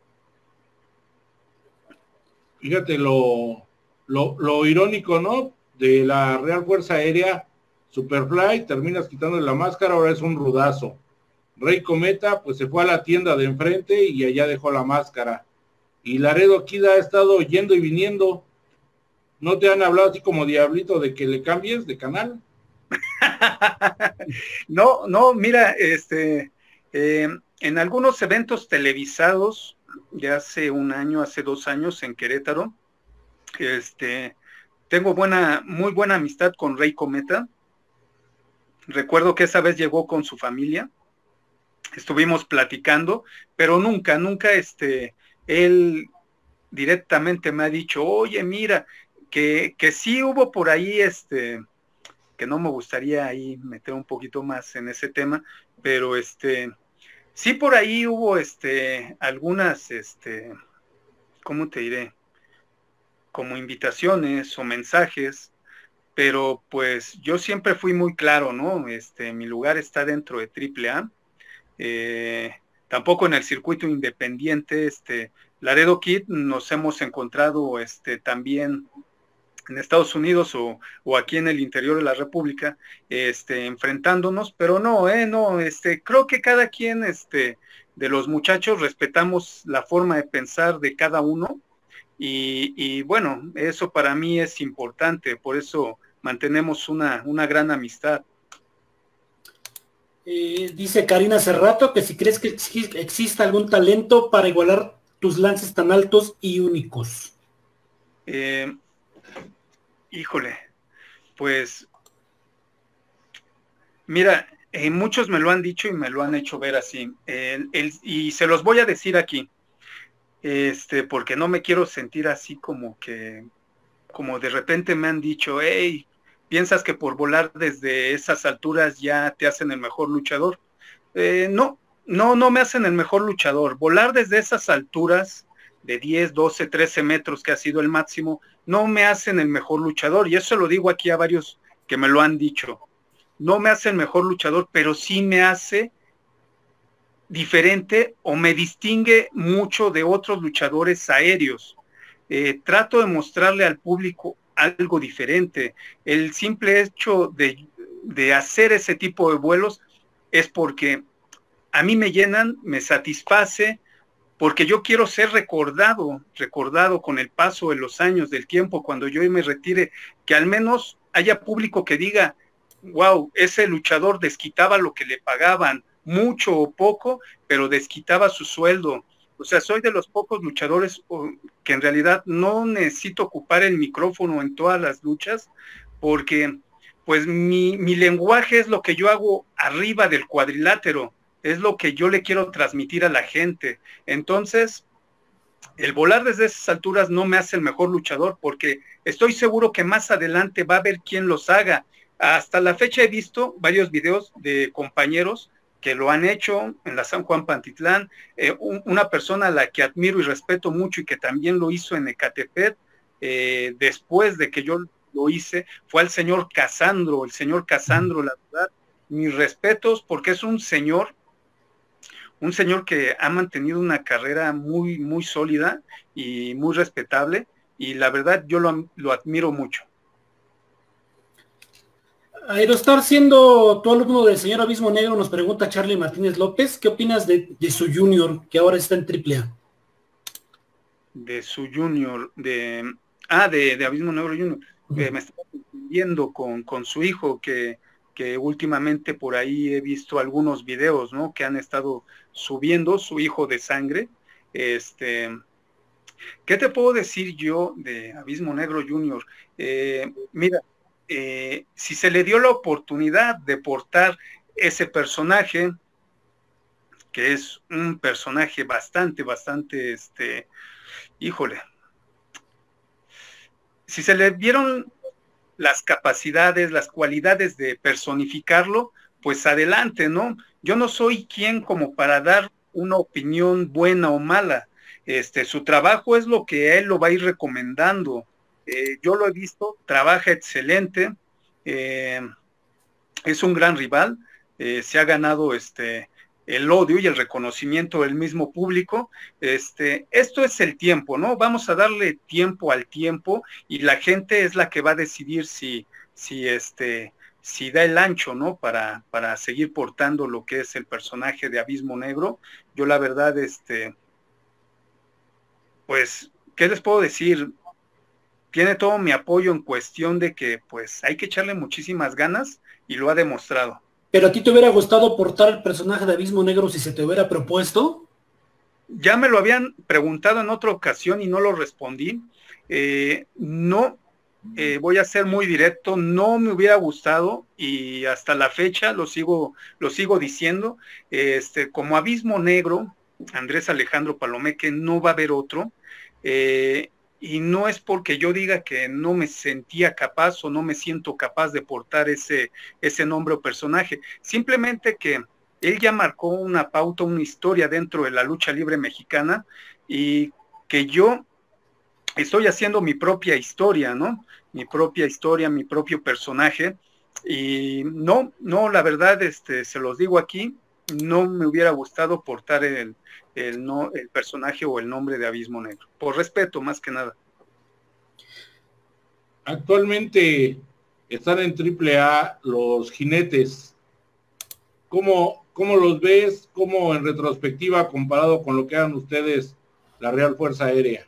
Fíjate lo, lo, lo irónico, ¿no? De la Real Fuerza Aérea, Superfly, terminas quitándole la máscara, ahora es un rudazo. Rey Cometa, pues se fue a la tienda de enfrente y allá dejó la máscara. Y Laredo Kid ha estado yendo y viniendo. ¿No te han hablado así como diablito de que le cambies de canal? No, no, mira, este, eh, en algunos eventos televisados de hace un año, hace dos años en Querétaro, este, tengo buena, muy buena amistad con Rey Cometa. Recuerdo que esa vez llegó con su familia, estuvimos platicando, pero nunca, nunca, este, él directamente me ha dicho: oye, mira, que, que sí hubo por ahí, este, que no me gustaría ahí meter un poquito más en ese tema, pero este, sí por ahí hubo, este, algunas, este, ¿cómo te diré? Como invitaciones o mensajes, pero pues yo siempre fui muy claro, ¿no? Este, mi lugar está dentro de triple A, eh, tampoco en el circuito independiente. Este, Laredo Kid nos hemos encontrado, este, también en Estados Unidos o, o aquí en el interior de la República, este, enfrentándonos, pero no, eh, no, este, creo que cada quien, este, de los muchachos respetamos la forma de pensar de cada uno, y, y bueno, eso para mí es importante, por eso mantenemos una, una gran amistad. Eh, dice Karina hace rato que si crees que exi- exista algún talento para igualar tus lances tan altos y únicos. Eh, híjole, pues mira, eh, muchos me lo han dicho y me lo han hecho ver así, el, el, y se los voy a decir aquí, este, porque no me quiero sentir así como que, como de repente me han dicho: hey, ¿piensas que por volar desde esas alturas ya te hacen el mejor luchador? Eh, no, no, no me hacen el mejor luchador. Volar desde esas alturas de diez, doce, trece metros, que ha sido el máximo, no me hacen el mejor luchador, y eso lo digo aquí a varios que me lo han dicho. No me hace el mejor luchador, pero sí me hace diferente o me distingue mucho de otros luchadores aéreos. Eh, trato de mostrarle al público algo diferente. El simple hecho de, de hacer ese tipo de vuelos es porque a mí me llenan, me satisface, porque yo quiero ser recordado, recordado con el paso de los años, del tiempo, cuando yo me retire, que al menos haya público que diga, wow, ese luchador desquitaba lo que le pagaban, mucho o poco, pero desquitaba su sueldo. O sea, soy de los pocos luchadores que en realidad no necesito ocupar el micrófono en todas las luchas, porque pues mi, mi lenguaje es lo que yo hago arriba del cuadrilátero, es lo que yo le quiero transmitir a la gente. Entonces, el volar desde esas alturas no me hace el mejor luchador, porque estoy seguro que más adelante va a haber quien los haga. Hasta la fecha he visto varios videos de compañeros que lo han hecho en la San Juan Pantitlán, eh, un, una persona a la que admiro y respeto mucho y que también lo hizo en Ecatepec, eh, después de que yo lo hice, fue al señor Casandro, el señor Casandro, la verdad, mis respetos, porque es un señor, un señor que ha mantenido una carrera muy, muy sólida y muy respetable, y la verdad yo lo, lo admiro mucho. Aerostar, siendo tu alumno del señor Abismo Negro, nos pregunta Charlie Martínez López, ¿qué opinas de, de su junior, que ahora está en triple A? De su junior, de ah, de, de Abismo Negro Junior, uh-huh. que me está confundiendo con, con su hijo, que, que últimamente por ahí he visto algunos videos, ¿no? Que han estado subiendo, su hijo de sangre. Este, ¿qué te puedo decir yo de Abismo Negro Junior? Eh, mira, Eh, si se le dio la oportunidad de portar ese personaje, que es un personaje bastante, bastante, este, híjole, si se le dieron las capacidades, las cualidades de personificarlo, pues adelante, ¿no? Yo no soy quien como para dar una opinión buena o mala. Este, su trabajo es lo que él lo va a ir recomendando. Eh, yo lo he visto, trabaja excelente, eh, es un gran rival, eh, se ha ganado este, el odio y el reconocimiento del mismo público. Este, esto es el tiempo, ¿no? Vamos a darle tiempo al tiempo y la gente es la que va a decidir si, si, este, si da el ancho, ¿no? Para, para seguir portando lo que es el personaje de Abismo Negro. Yo la verdad, este, pues, ¿qué les puedo decir? Tiene todo mi apoyo en cuestión de que pues hay que echarle muchísimas ganas y lo ha demostrado. ¿Pero a ti te hubiera gustado portar el personaje de Abismo Negro si se te hubiera propuesto? Ya me lo habían preguntado en otra ocasión y no lo respondí. Eh, no, eh, voy a ser muy directo, no me hubiera gustado y hasta la fecha lo sigo, lo sigo diciendo. Este, como Abismo Negro, Andrés Alejandro Palomeque, no va a haber otro. Eh, Y no es porque yo diga que no me sentía capaz o no me siento capaz de portar ese, ese nombre o personaje. Simplemente que él ya marcó una pauta, una historia dentro de la lucha libre mexicana y que yo estoy haciendo mi propia historia, ¿no? Mi propia historia, mi propio personaje. Y no, no, la verdad, este, se los digo aquí, no me hubiera gustado portar el, el, no, el personaje o el nombre de Abismo Negro, por respeto más que nada. Actualmente están en triple A los jinetes. ¿Cómo, cómo los ves? ¿Cómo en retrospectiva comparado con lo que hagan ustedes la Real Fuerza Aérea?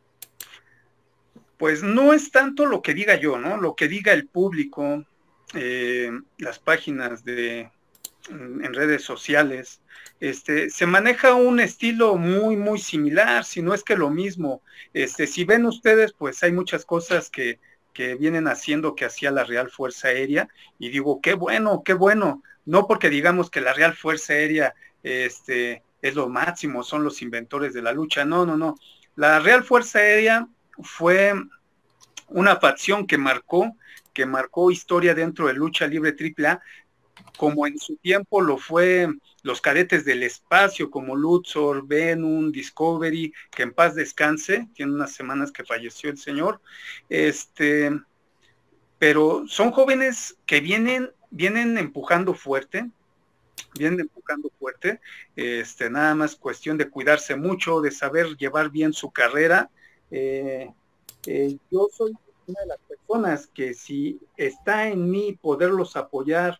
Pues no es tanto lo que diga yo, ¿no? Lo que diga el público, eh, las páginas de en redes sociales, este, se maneja un estilo muy, muy similar, si no es que lo mismo. Este, si ven ustedes, pues hay muchas cosas que, que vienen haciendo que hacía la Real Fuerza Aérea, y digo, qué bueno, qué bueno, no porque digamos que la Real Fuerza Aérea este, es lo máximo, son los inventores de la lucha, no, no, no. La Real Fuerza Aérea fue una facción que marcó, que marcó historia dentro de lucha libre triple A, como en su tiempo lo fue los cadetes del espacio como Luxor, Venom, Discovery, que en paz descanse, tiene unas semanas que falleció el señor, este, pero son jóvenes que vienen, vienen empujando fuerte, vienen empujando fuerte, este, nada más cuestión de cuidarse mucho, de saber llevar bien su carrera. Eh, eh, yo soy una de las personas que si está en mí poderlos apoyar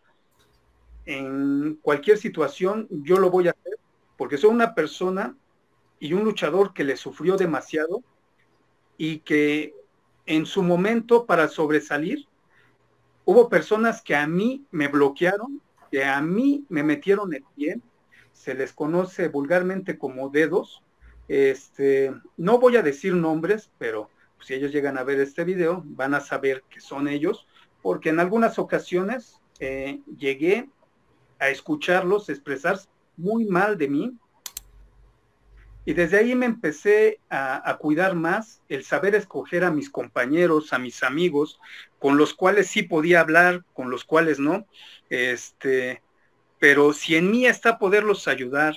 en cualquier situación, yo lo voy a hacer, porque soy una persona y un luchador que le sufrió demasiado y que en su momento para sobresalir, hubo personas que a mí me bloquearon, que a mí me metieron el pie, se les conoce vulgarmente como dedos. Este, no voy a decir nombres, pero si ellos llegan a ver este video, van a saber que son ellos, porque en algunas ocasiones eh, llegué a escucharlos expresarse muy mal de mí, y desde ahí me empecé a, a cuidar más, el saber escoger a mis compañeros, a mis amigos, con los cuales sí podía hablar, con los cuales no, este, pero si en mí está poderlos ayudar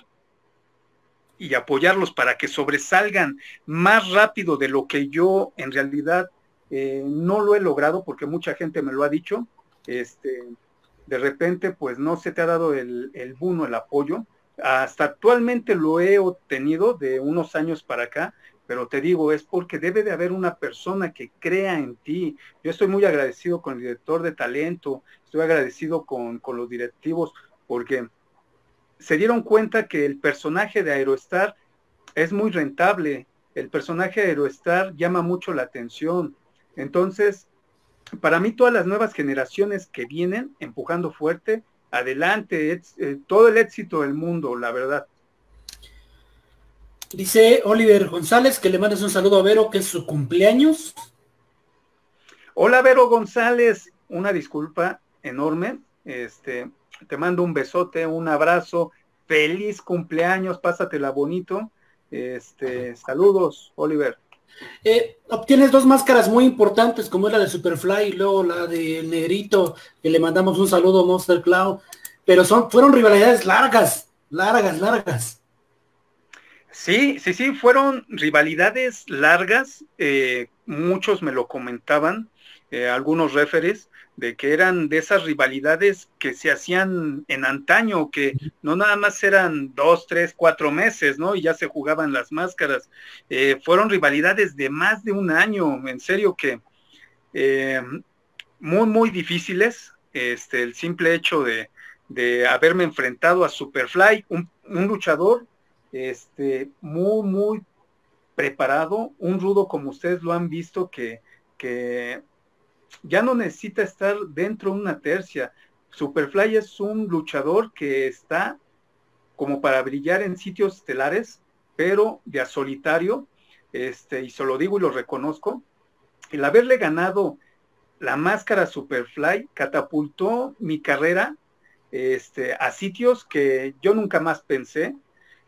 y apoyarlos para que sobresalgan más rápido de lo que yo en realidad eh, no lo he logrado, porque mucha gente me lo ha dicho, este, de repente pues no se te ha dado el, el boom, el apoyo, hasta actualmente lo he obtenido de unos años para acá, pero te digo, es porque debe de haber una persona que crea en ti. Yo estoy muy agradecido con el director de talento, estoy agradecido con, con los directivos, porque se dieron cuenta que el personaje de Aerostar es muy rentable, el personaje de Aerostar llama mucho la atención. Entonces, para mí todas las nuevas generaciones que vienen empujando fuerte, adelante, es, eh, todo el éxito del mundo, la verdad. Dice Oliver González que le mandes un saludo a Vero, que es su cumpleaños. Hola Vero González, una disculpa enorme, este, te mando un besote, un abrazo, feliz cumpleaños, pásatela bonito, este, saludos Oliver. Eh, obtienes dos máscaras muy importantes, como es la de Superfly y luego la de Negrito, que le mandamos un saludo, Monster Cloud, pero son, fueron rivalidades largas, largas, largas. Sí, sí, sí, fueron rivalidades largas, eh, muchos me lo comentaban, eh, algunos referees, de que eran de esas rivalidades que se hacían en antaño, que no nada más eran dos, tres, cuatro meses, ¿no? Y ya se jugaban las máscaras. Eh, fueron rivalidades de más de un año, en serio que eh, muy, muy difíciles. Este, el simple hecho de, de haberme enfrentado a Superfly, un, un luchador este, muy, muy preparado, un rudo como ustedes lo han visto, que, que ya no necesita estar dentro de una tercia. Superfly es un luchador que está como para brillar en sitios estelares, pero de a solitario, este, y se lo digo y lo reconozco, el haberle ganado la máscara Superfly catapultó mi carrera este, a sitios que yo nunca más pensé.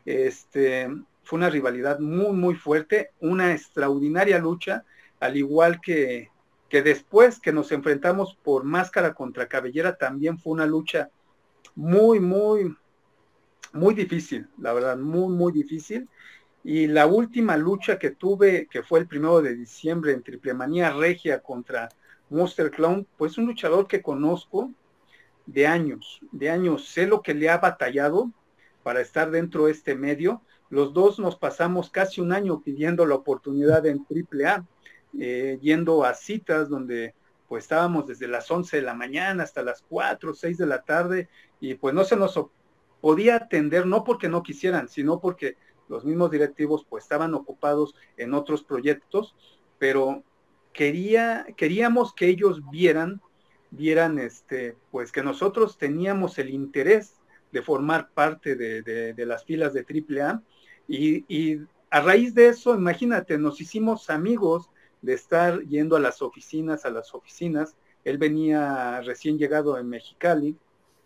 Este, fue una rivalidad muy, muy fuerte, una extraordinaria lucha, al igual que que después que nos enfrentamos por máscara contra cabellera, también fue una lucha muy, muy, muy difícil, la verdad, muy, muy difícil. Y la última lucha que tuve, que fue el primero de diciembre en Triplemanía Regia contra Monster Clown, pues un luchador que conozco de años, de años, sé lo que le ha batallado para estar dentro de este medio. Los dos nos pasamos casi un año pidiendo la oportunidad en Triple A. Eh, yendo a citas donde pues estábamos desde las once de la mañana hasta las cuatro, seis de la tarde, y pues no se nos podía atender, no porque no quisieran, sino porque los mismos directivos pues estaban ocupados en otros proyectos, pero quería, queríamos que ellos vieran, vieran este, pues que nosotros teníamos el interés de formar parte de, de, de las filas de Triple A, y, y a raíz de eso, imagínate, nos hicimos amigos de estar yendo a las oficinas, a las oficinas. Él venía recién llegado en Mexicali,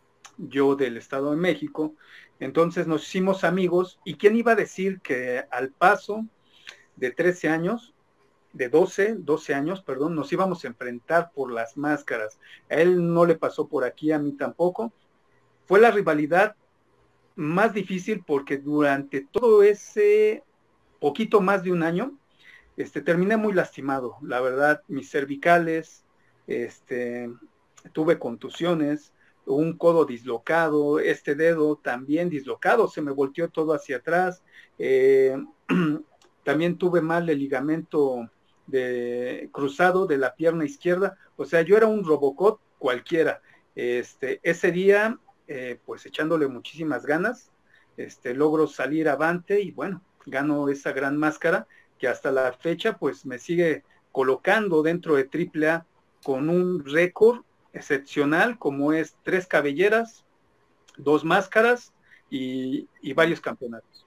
yo del Estado de México, entonces nos hicimos amigos, y quién iba a decir que al paso de trece años, de doce, doce años, perdón, nos íbamos a enfrentar por las máscaras. A él no le pasó por aquí, a mí tampoco. Fue la rivalidad más difícil porque durante todo ese poquito más de un año, este, terminé muy lastimado, la verdad, mis cervicales, este, tuve contusiones, un codo dislocado, este dedo también dislocado, se me volteó todo hacia atrás, eh, también tuve mal el ligamento de, cruzado de la pierna izquierda, o sea, yo era un Robocop cualquiera. Este, ese día, eh, pues echándole muchísimas ganas, este, logro salir avante y bueno, gano esa gran máscara que hasta la fecha pues me sigue colocando dentro de triple A con un récord excepcional como es tres cabelleras, dos máscaras y, y varios campeonatos.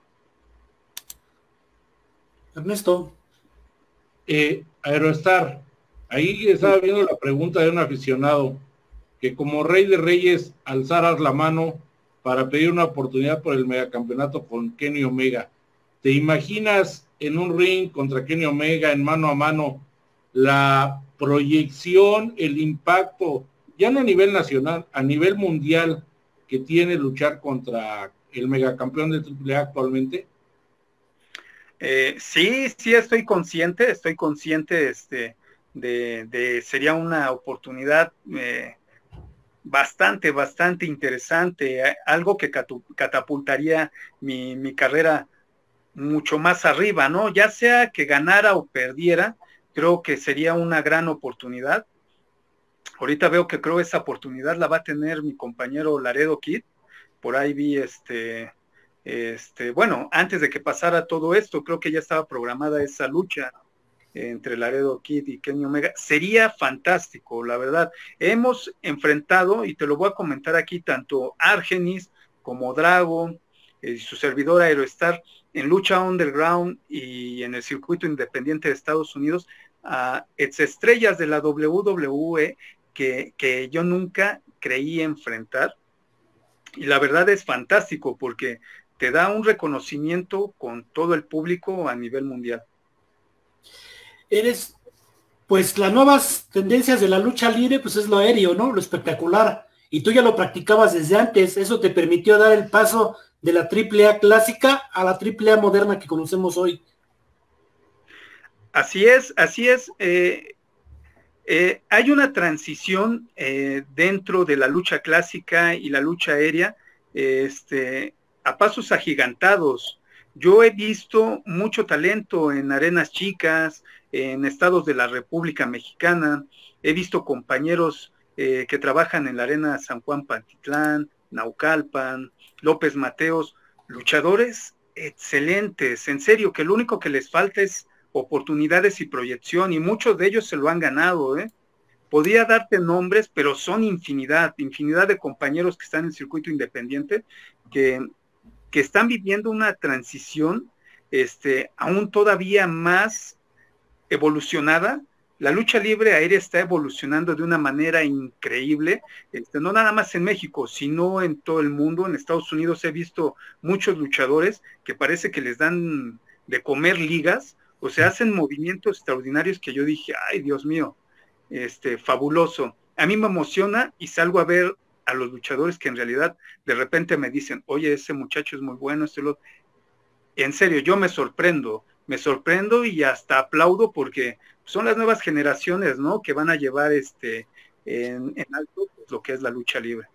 Ernesto. Eh, Aerostar, ahí estaba viendo la pregunta de un aficionado, que como Rey de Reyes alzaras la mano para pedir una oportunidad por el megacampeonato con Kenny Omega. ¿Te imaginas en un ring contra Kenny Omega en mano a mano la proyección, el impacto, ya no a nivel nacional, a nivel mundial, que tiene luchar contra el megacampeón de triple A actualmente? Eh, sí, sí estoy consciente, estoy consciente este, de, de sería una oportunidad eh, bastante, bastante interesante, eh, algo que catapultaría mi, mi carrera mucho más arriba, ¿no? Ya sea que ganara o perdiera, creo que sería una gran oportunidad. Ahorita veo que creo esa oportunidad la va a tener mi compañero Laredo Kid, por ahí vi este... Este, bueno, antes de que pasara todo esto, creo que ya estaba programada esa lucha entre Laredo Kid y Kenny Omega. Sería fantástico, la verdad. Hemos enfrentado, y te lo voy a comentar aquí, tanto Argenis como Drago, y eh, su servidor Aerostar, en lucha underground y en el circuito independiente de Estados Unidos, a exestrellas de la W W E que, que yo nunca creí enfrentar. Y la verdad es fantástico porque te da un reconocimiento con todo el público a nivel mundial. Eres, pues las nuevas tendencias de la lucha libre, pues es lo aéreo, ¿no? Lo espectacular. Y tú ya lo practicabas desde antes, eso te permitió dar el paso de la triple A clásica a la triple A moderna que conocemos hoy. Así es, así es. Eh, eh, hay una transición eh, dentro de la lucha clásica y la lucha aérea, este... a pasos agigantados. Yo he visto mucho talento en arenas chicas, en estados de la República Mexicana, he visto compañeros eh, que trabajan en la arena San Juan Pantitlán, Naucalpan, López Mateos, luchadores excelentes, en serio, que lo único que les falta es oportunidades y proyección, y muchos de ellos se lo han ganado, ¿eh? Podría darte nombres, pero son infinidad, infinidad de compañeros que están en el circuito independiente, que que están viviendo una transición este, aún todavía más evolucionada. La lucha libre aérea está evolucionando de una manera increíble, este, no nada más en México, sino en todo el mundo. En Estados Unidos he visto muchos luchadores que parece que les dan de comer ligas, o sea, hacen movimientos extraordinarios que yo dije, ay, Dios mío, este, fabuloso. A mí me emociona y salgo a ver a los luchadores que en realidad de repente me dicen, oye, ese muchacho es muy bueno, este lo... en serio, yo me sorprendo, me sorprendo y hasta aplaudo porque son las nuevas generaciones, ¿no? Que van a llevar este en, en alto lo que es la lucha libre.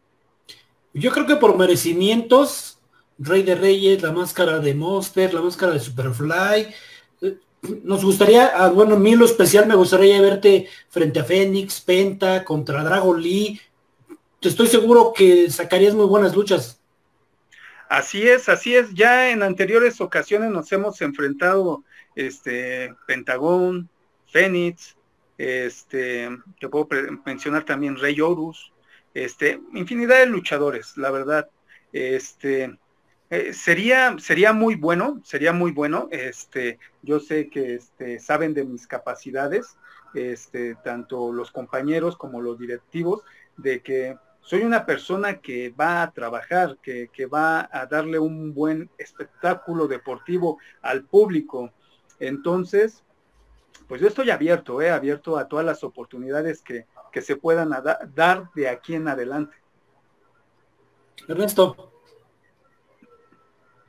Yo creo que por merecimientos, Rey de Reyes, la máscara de Monster, la máscara de Superfly, nos gustaría, bueno, a mí lo especial me gustaría verte frente a Fénix, Penta, contra Dragon Lee. Estoy seguro que sacarías muy buenas luchas. Así es, así es. Ya en anteriores ocasiones nos hemos enfrentado, este, Pentagón, Fénix, este, te puedo mencionar también Rey Horus, este, infinidad de luchadores, la verdad. Este, eh, sería, sería muy bueno, sería muy bueno. Este, yo sé que este, saben de mis capacidades, este, tanto los compañeros como los directivos, de que soy una persona que va a trabajar, que, que va a darle un buen espectáculo deportivo al público. Entonces, pues yo estoy abierto, eh, abierto a todas las oportunidades que, que se puedan da, dar de aquí en adelante. Ernesto.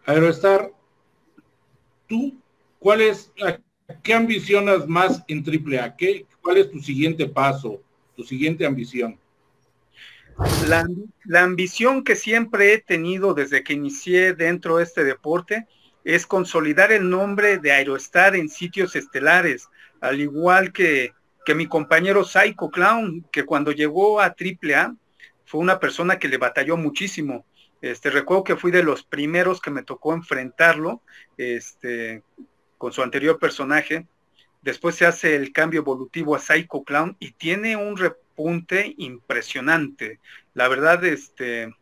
Aerostar, ¿tú cuál es, a qué ambicionas más en triple A? ¿Qué, ¿Cuál es tu siguiente paso, tu siguiente ambición? La, la ambición que siempre he tenido desde que inicié dentro de este deporte es consolidar el nombre de Aerostar en sitios estelares, al igual que, que mi compañero Psycho Clown, que cuando llegó a triple A fue una persona que le batalló muchísimo. Este, recuerdo que fui de los primeros que me tocó enfrentarlo, este, con su anterior personaje. Después se hace el cambio evolutivo a Psycho Clown y tiene un repunte impresionante. La verdad, este,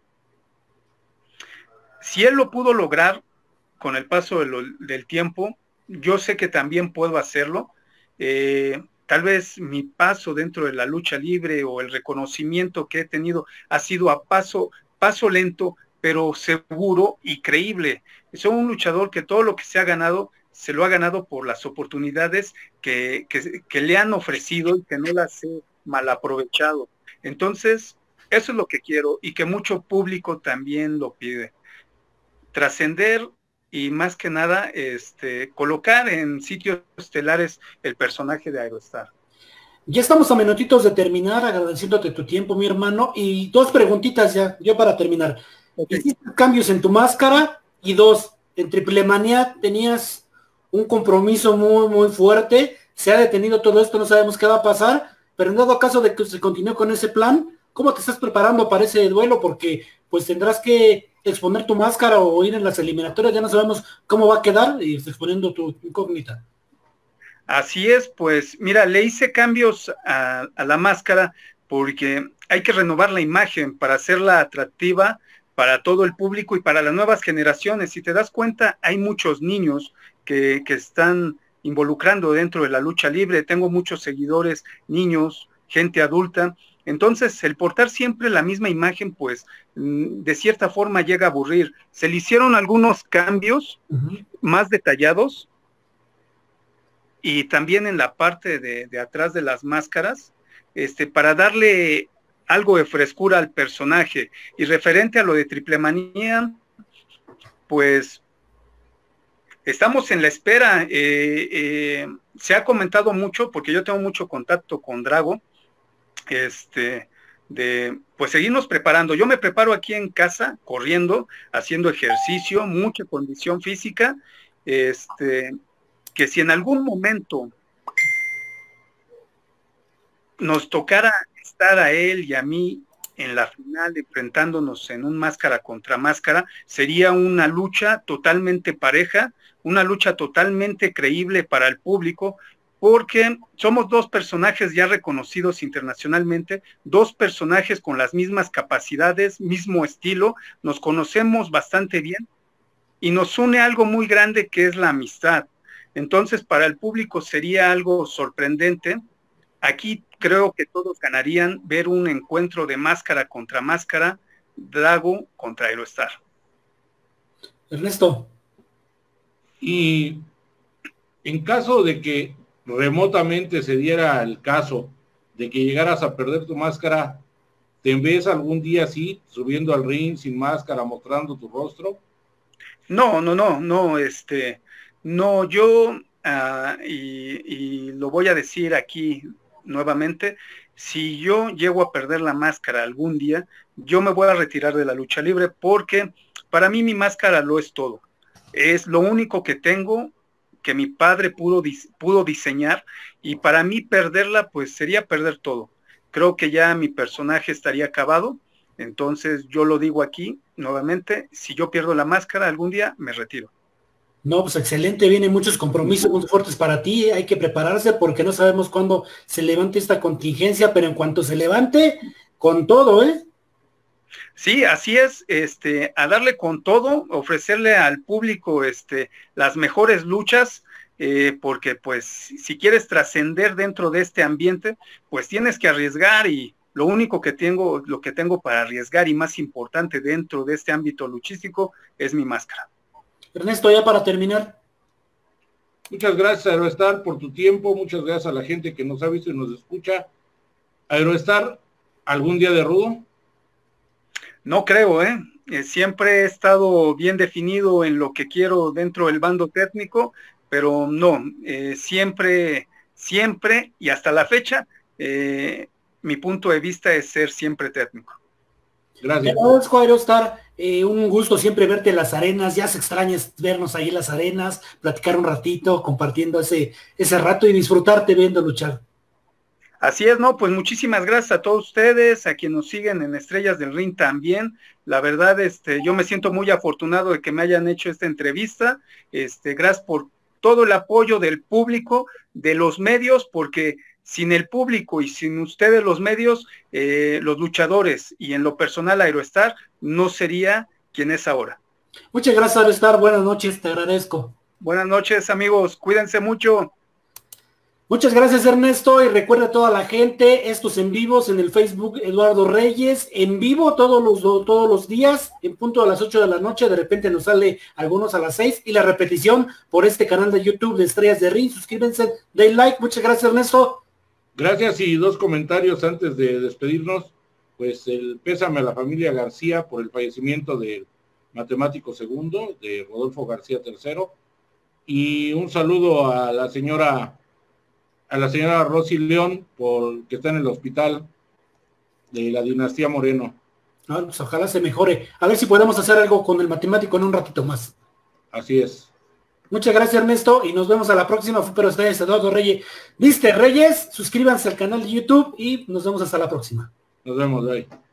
si él lo pudo lograr con el paso de lo, del tiempo, yo sé que también puedo hacerlo. Eh, tal vez mi paso dentro de la lucha libre o el reconocimiento que he tenido ha sido a paso, paso lento, pero seguro y creíble. Soy un luchador que todo lo que se ha ganado, se lo ha ganado por las oportunidades que, que, que le han ofrecido y que no las he mal aprovechado. Entonces, eso es lo que quiero y que mucho público también lo pide. Trascender y más que nada este, colocar en sitios estelares el personaje de Aerostar. Ya estamos a minutitos de terminar, agradeciéndote tu tiempo, mi hermano, y dos preguntitas ya, yo para terminar. Okay. Hiciste cambios en tu máscara, y dos, en Triple Manía tenías un compromiso muy, muy fuerte, se ha detenido todo esto, no sabemos qué va a pasar, pero en dado caso de que se continúe con ese plan, ¿cómo te estás preparando para ese duelo? Porque pues tendrás que exponer tu máscara o ir en las eliminatorias, ya no sabemos cómo va a quedar, y exponiendo tu incógnita. Así es, pues mira, le hice cambios a, a la máscara porque hay que renovar la imagen para hacerla atractiva para todo el público y para las nuevas generaciones. Si te das cuenta, hay muchos niños que, que están involucrando dentro de la lucha libre. Tengo muchos seguidores, niños, gente adulta. Entonces, el portar siempre la misma imagen, pues, de cierta forma llega a aburrir. Se le hicieron algunos cambios uh-huh. más detallados, y también en la parte de, de atrás de las máscaras, este, para darle algo de frescura al personaje. Y referente a lo de Triple Manía, pues estamos en la espera. Eh, eh, se ha comentado mucho, porque yo tengo mucho contacto con Drago, este, de pues seguirnos preparando. Yo me preparo aquí en casa, corriendo, haciendo ejercicio, mucha condición física, este, que si en algún momento nos tocara estar a él y a mí en la final enfrentándonos en un máscara contra máscara, sería una lucha totalmente pareja, una lucha totalmente creíble para el público, porque somos dos personajes ya reconocidos internacionalmente, dos personajes con las mismas capacidades, mismo estilo, nos conocemos bastante bien y nos une algo muy grande que es la amistad. Entonces, para el público sería algo sorprendente. Aquí creo que todos ganarían ver un encuentro de máscara contra máscara, Drago contra Aerostar. Ernesto. Y en caso de que remotamente se diera el caso de que llegaras a perder tu máscara, ¿te ves algún día así, subiendo al ring sin máscara, mostrando tu rostro? No, no, no, no, este... No, yo, uh, y, y lo voy a decir aquí nuevamente, si yo llego a perder la máscara algún día, yo me voy a retirar de la lucha libre porque para mí mi máscara lo es todo. Es lo único que tengo que mi padre pudo, pudo diseñar y para mí perderla pues sería perder todo. Creo que ya mi personaje estaría acabado, entonces yo lo digo aquí nuevamente, si yo pierdo la máscara algún día me retiro. No, pues excelente, vienen muchos compromisos muy fuertes para ti, hay que prepararse porque no sabemos cuándo se levante esta contingencia, pero en cuanto se levante, con todo, ¿eh? Sí, así es, este, a darle con todo, ofrecerle al público este, las mejores luchas, eh, porque pues si quieres trascender dentro de este ambiente, pues tienes que arriesgar y lo único que tengo, lo que tengo para arriesgar y más importante dentro de este ámbito luchístico es mi máscara. Ernesto, ya para terminar. Muchas gracias, Aerostar, por tu tiempo. Muchas gracias a la gente que nos ha visto y nos escucha. Aerostar, ¿algún día de rudo? No creo, ¿eh? Eh, siempre he estado bien definido en lo que quiero dentro del bando técnico, pero no, eh, siempre, siempre y hasta la fecha, eh, mi punto de vista es ser siempre técnico. Gracias. Te agradezco, Aerostar, eh, un gusto siempre verte en las arenas, ya se extraña vernos ahí en las arenas, platicar un ratito, compartiendo ese, ese rato y disfrutarte viendo luchar. Así es, ¿no? Pues muchísimas gracias a todos ustedes, a quienes nos siguen en Estrellas del Ring también. La verdad, este, yo me siento muy afortunado de que me hayan hecho esta entrevista. Este, gracias por todo el apoyo del público, de los medios, porque sin el público y sin ustedes los medios, eh, los luchadores y en lo personal Aerostar no sería quien es ahora. Muchas gracias, Aerostar. Buenas noches, te agradezco. Buenas noches, amigos. Cuídense mucho. Muchas gracias, Ernesto, y recuerda a toda la gente, estos en vivos en el Facebook Eduardo Reyes, en vivo todos los todos los días, en punto a las ocho de la noche, de repente nos sale algunos a las seis, y la repetición por este canal de YouTube de Estrellas de Ring. Suscríbanse, den like. Muchas gracias, Ernesto. Gracias, y dos comentarios antes de despedirnos. Pues el pésame a la familia García por el fallecimiento del matemático segundo, de Rodolfo García tercero, y un saludo a la señora a la señora Rosy León, por que está en el hospital de la dinastía Moreno. No, pues ojalá se mejore. A ver si podemos hacer algo con el matemático en un ratito más. Así es. Muchas gracias, Ernesto, y nos vemos a la próxima. Pero ustedes, Eduardo Reyes. ¿Viste, Reyes? Suscríbanse al canal de YouTube y nos vemos hasta la próxima. Nos vemos, bye.